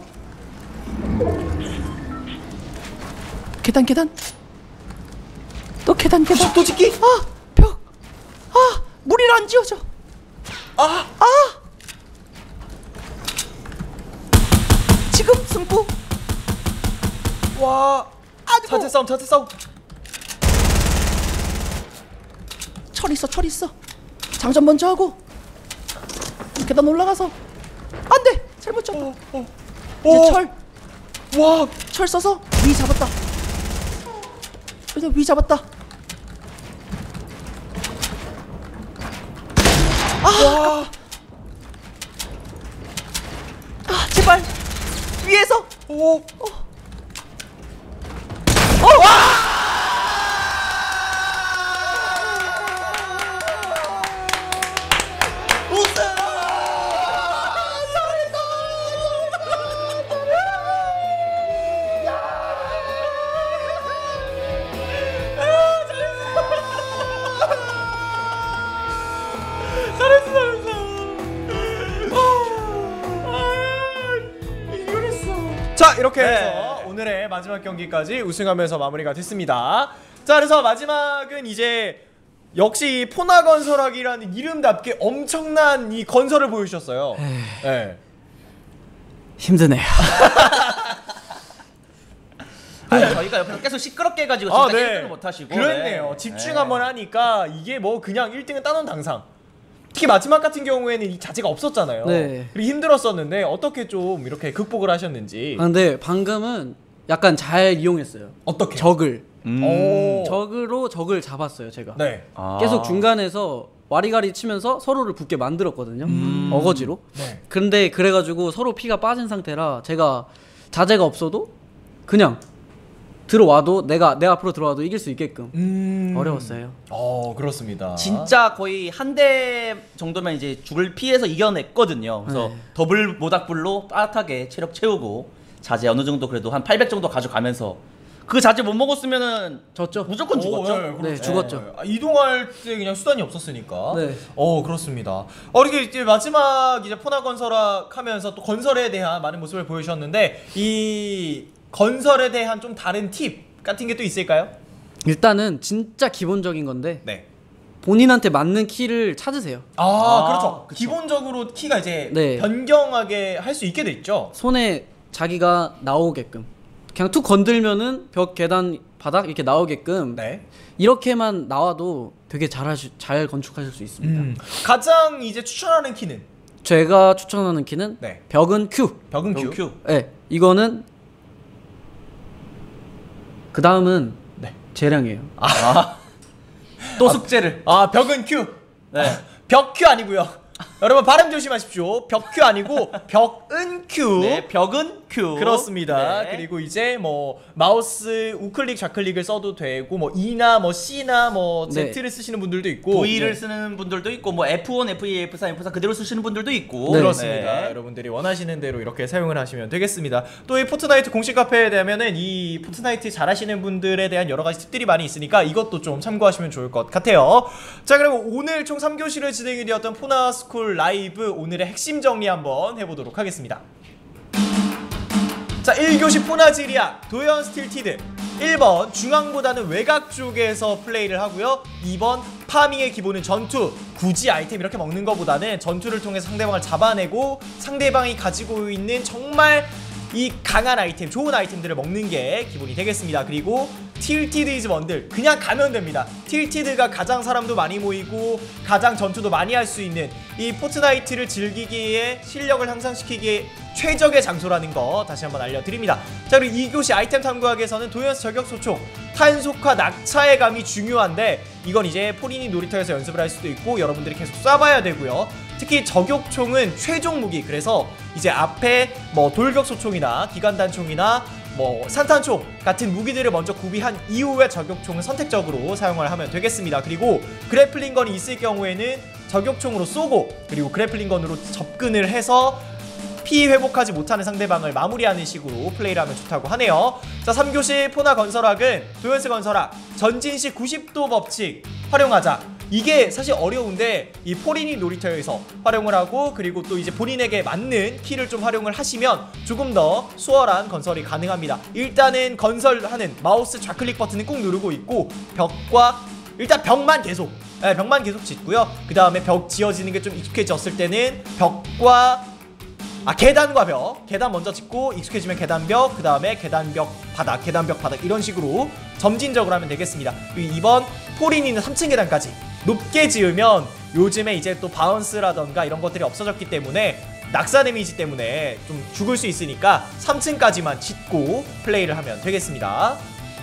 계단 계단. 또 계단 계단. 또 찍기. 아, 벽. 아, 물이라 안 지워져. 아, 아. 지금 승부. 와. 아이고. 자체 싸움, 자체 싸움. 철 있어, 철 있어. 장전 먼저 하고. 계단 올라가서. 안 돼. 잘못 잡아. 어, 어. 이제 오. 철. 와. 철 써서 위 잡았다. 그래서 위 잡았다. 와. 아, 제발 위에서. 오. 자, 이렇게 네. 해서 오늘의 마지막 경기까지 우승하면서 마무리가 됐습니다. 자, 그래서 마지막은 이제 역시 포나 건설학이라는 이름답게 엄청난 이 건설을 보여주셨어요. 네. 힘드네요. 아니, 저희가 옆에서 계속 시끄럽게 해가지고 아, 진짜 네. 일 등을 못하시고. 그랬네요. 네. 집중 네. 한번 하니까 이게 뭐 그냥 일 등은 따놓은 당상. 특히 마지막 같은 경우에는 이 자체가 없었잖아요. 네. 그리고 힘들었었는데 어떻게 좀 이렇게 극복을 하셨는지. 아, 근데 방금은 약간 잘 이용했어요. 어떻게? 적을. 음. 오. 적으로 적을 잡았어요, 제가. 네. 아. 계속 중간에서 와리가리 치면서 서로를 붙게 만들었거든요. 어거지로. 네. 근데 그래가지고 서로 피가 빠진 상태라 제가 자제가 없어도 그냥 들어와도 내가 내 앞으로 들어와도 이길 수 있게끔 음. 어려웠어요. 어, 그렇습니다. 진짜 거의 한 대 정도면 이제 죽을 피해서 이겨냈거든요. 그래서 네. 더블 모닥불로 따뜻하게 체력 채우고 자제 어느 정도 그래도 한 팔백 정도 가져가면서 그 자제 못 먹었으면은 졌죠? 무조건 죽었죠. 오, 네, 그렇죠. 네, 죽었죠. 아, 이동할 때 그냥 수단이 없었으니까. 네. 어, 그렇습니다. 어, 이렇게 이제 마지막 이제 포나 건설학 하면서 또 건설에 대한 많은 모습을 보여주셨는데 이 건설에 대한 좀 다른 팁 같은 게 또 있을까요? 일단은 진짜 기본적인 건데 네. 본인한테 맞는 키를 찾으세요. 아, 아, 그렇죠. 그쵸. 기본적으로 키가 이제 네. 변경하게 할 수 있게 돼 있죠. 손에 자기가 나오게끔 그냥 툭 건들면은 벽, 계단, 바닥 이렇게 나오게끔 네. 이렇게만 나와도 되게 잘하시, 잘 건축하실 수 있습니다. 음. 가장 이제 추천하는 키는 제가 추천하는 키는 네. 벽은 Q. 벽은 큐. 큐. 네, 이거는 그 다음은 네. 재량이에요. 아. 또 숙제를. 아, 벽은 큐. 네. 벽 큐 아니고요. 여러분 발음 조심하십시오. 벽 큐 아니고 벽은 큐. 네, 벽은 큐. 그렇습니다. 네. 그리고 이제 뭐 마우스 우클릭 좌클릭을 써도 되고 뭐 E나 뭐 C나 뭐 네. Z를 쓰시는 분들도 있고 V를 네. 쓰는 분들도 있고 뭐 에프 원, 에프 이, 에프 삼, 에프 사 그대로 쓰시는 분들도 있고. 네. 그렇습니다. 네. 여러분들이 원하시는 대로 이렇게 사용을 하시면 되겠습니다. 또 이 포트나이트 공식 카페에 대하면은 이 포트나이트 잘하시는 분들에 대한 여러 가지 팁들이 많이 있으니까 이것도 좀 참고하시면 좋을 것 같아요. 자, 그리고 오늘 총 삼 교시를 진행이 되었던 포나스쿨 금요일 라이브 오늘의 핵심 정리 한번 해보도록 하겠습니다. 자, 일 교시 포나지리아 도연 스틸티드. 일 번 중앙보다는 외곽 쪽에서 플레이를 하고요. 이 번 파밍의 기본은 전투. 굳이 아이템 이렇게 먹는 것보다는 전투를 통해서 상대방을 잡아내고 상대방이 가지고 있는 정말 이 강한 아이템, 좋은 아이템들을 먹는 게 기본이 되겠습니다. 그리고 틸티드 이즈 원들, 그냥 가면 됩니다. 틸티드가 가장 사람도 많이 모이고 가장 전투도 많이 할 수 있는 이 포트나이트를 즐기기에, 실력을 향상시키기에 최적의 장소라는 거 다시 한번 알려드립니다. 자, 그리고 이 교시 아이템 탐구학에서는 도연스 저격소총, 탄속화, 낙차의 감이 중요한데 이건 이제 포린이 놀이터에서 연습을 할 수도 있고 여러분들이 계속 쏴봐야 되고요. 특히 저격총은 최종 무기, 그래서 이제 앞에 뭐 돌격소총이나 기관단총이나 뭐 산탄총 같은 무기들을 먼저 구비한 이후에 저격총을 선택적으로 사용을 하면 되겠습니다. 그리고 그래플링건이 있을 경우에는 저격총으로 쏘고 그리고 그래플링건으로 접근을 해서 피 회복하지 못하는 상대방을 마무리하는 식으로 플레이를 하면 좋다고 하네요. 자, 삼 교시 포나 건설학은 도연스 건설학 전진시 구십 도 법칙 활용하자. 이게 사실 어려운데 이 포린이 놀이터에서 활용을 하고 그리고 또 이제 본인에게 맞는 키를 좀 활용을 하시면 조금 더 수월한 건설이 가능합니다. 일단은 건설하는 마우스 좌클릭 버튼은 꾹 누르고 있고 벽과 일단 벽만 계속 네, 벽만 계속 짓고요. 그 다음에 벽 지어지는 게 좀 익숙해졌을 때는 벽과 아 계단과 벽, 계단 먼저 짓고 익숙해지면 계단벽, 그 다음에 계단벽 바닥, 계단벽 바닥 이런 식으로 점진적으로 하면 되겠습니다. 그리고 이번 포린이는 삼 층 계단까지 높게 지으면 요즘에 이제 또 바운스라던가 이런 것들이 없어졌기 때문에 낙사 데미지 때문에 좀 죽을 수 있으니까 삼 층까지만 짓고 플레이를 하면 되겠습니다.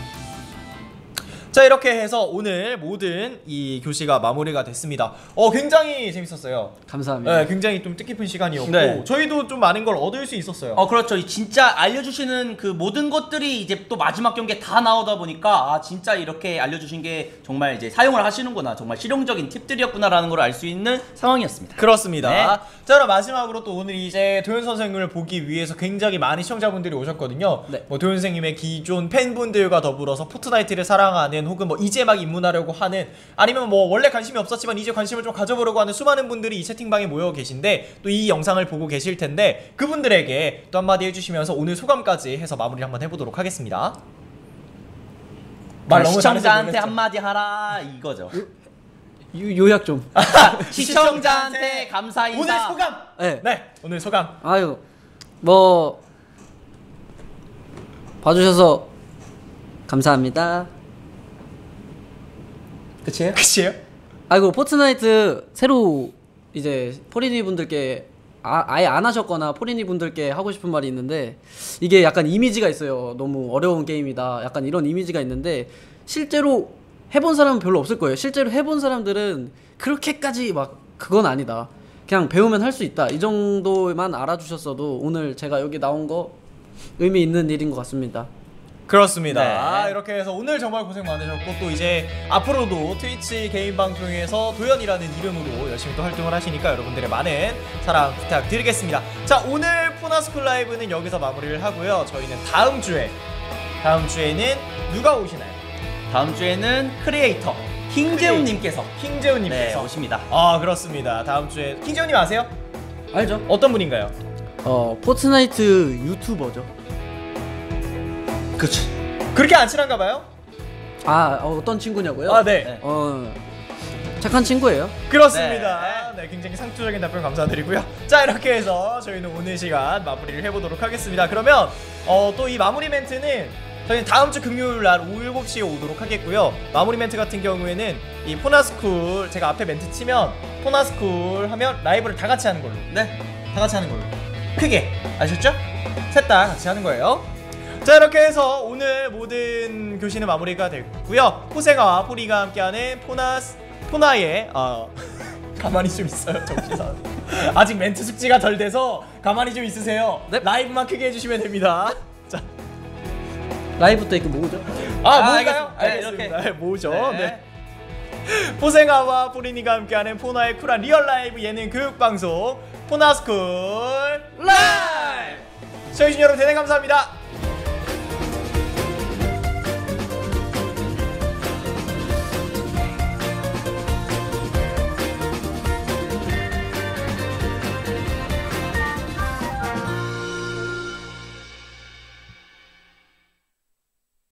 자, 이렇게 해서 오늘 모든 이 교시가 마무리가 됐습니다. 어, 굉장히 재밌었어요. 감사합니다. 네, 굉장히 좀 뜻깊은 시간이었고 네. 저희도 좀 많은 걸 얻을 수 있었어요. 어 그렇죠. 이 진짜 알려주시는 그 모든 것들이 이제 또 마지막 경기에 다 나오다 보니까 아 진짜 이렇게 알려주신 게 정말 이제 사용을 하시는구나, 정말 실용적인 팁들이었구나라는 걸 알 수 있는 상황이었습니다. 그렇습니다. 네. 자, 그럼 마지막으로 또 오늘 이제 도현 선생님을 보기 위해서 굉장히 많은 시청자분들이 오셨거든요. 네. 뭐 도현 선생님의 기존 팬분들과 더불어서 포트나이트를 사랑하는 혹은 뭐 이제 막 입문하려고 하는 아니면 뭐 원래 관심이 없었지만 이제 관심을 좀 가져보려고 하는 수많은 분들이 이 채팅방에 모여 계신데 또 이 영상을 보고 계실 텐데 그분들에게 또 한마디 해주시면서 오늘 소감까지 해서 마무리를 한번 해보도록 하겠습니다. 말 너무 시청자한테 한마디 하라 이거죠. 요, 요약 좀. 시청자한테 감사 인사. 오늘 소감. 네. 네, 오늘 소감. 아유, 뭐 봐주셔서 감사합니다. 끝이에요? 끝이에요? 아이고, 포트나이트 새로 이제 포리니 분들께 아, 아예 안 하셨거나 포리니 분들께 하고 싶은 말이 있는데 이게 약간 이미지가 있어요. 너무 어려운 게임이다. 약간 이런 이미지가 있는데 실제로 해본 사람은 별로 없을 거예요. 실제로 해본 사람들은 그렇게까지 막 그건 아니다. 그냥 배우면 할 수 있다. 이 정도만 알아주셨어도 오늘 제가 여기 나온 거 의미 있는 일인 것 같습니다. 그렇습니다. 네. 이렇게 해서 오늘 정말 고생 많으셨고 또 이제 앞으로도 트위치 개인 방송에서 도연이라는 이름으로 열심히 또 활동을 하시니까 여러분들의 많은 사랑 부탁드리겠습니다. 자, 오늘 포나스쿨 라이브는 여기서 마무리를 하고요. 저희는 다음 주에 다음 주에는 누가 오시나요? 다음 주에는 크리에이터 킹재훈님께서 킹재훈님께서 네, 오십니다. 아, 그렇습니다. 다음 주에 킹재훈님 아세요? 알죠? 어떤 분인가요? 어, 포트나이트 유튜버죠. 그치. 그렇게 안 친한가 봐요? 아, 어, 어떤 친구냐고요? 아, 네. 네. 어, 착한 친구예요. 그렇습니다. 네, 굉장히 상투적인 답변 감사드리고요. 자, 이렇게 해서 저희는 오늘 시간 마무리를 해보도록 하겠습니다. 그러면 어, 또 이 마무리 멘트는 저희는 다음 주 금요일 날 오후 일곱 시에 오도록 하겠고요. 마무리 멘트 같은 경우에는 이 포나스쿨 제가 앞에 멘트 치면 포나스쿨 하면 라이브를 다 같이 하는 걸로. 네, 다 같이 하는 걸로. 크게 아셨죠? 셋 다 같이 하는 거예요. 자, 이렇게 해서 오늘 모든 교시는 마무리가 됐고요. 포생아와 포리가 함께하는 포나스 포나의 어 가만히 좀 있어요. 정신사 아직 멘트 숙지가 덜 돼서 가만히 좀 있으세요. 네. 라이브만 크게 해주시면 됩니다. 자, 라이브 때 이거 뭐죠? 아, 아, 뭘까요? 알겠습니다. 네, 알겠습니다. 이렇게. 네, 뭐죠? 네. 네. 포생아와 포린이가 함께하는 포나의 쿨한 리얼 라이브 예능 교육 방송 포나스쿨 라이브. 시청해주신 여러분 대단히 감사합니다.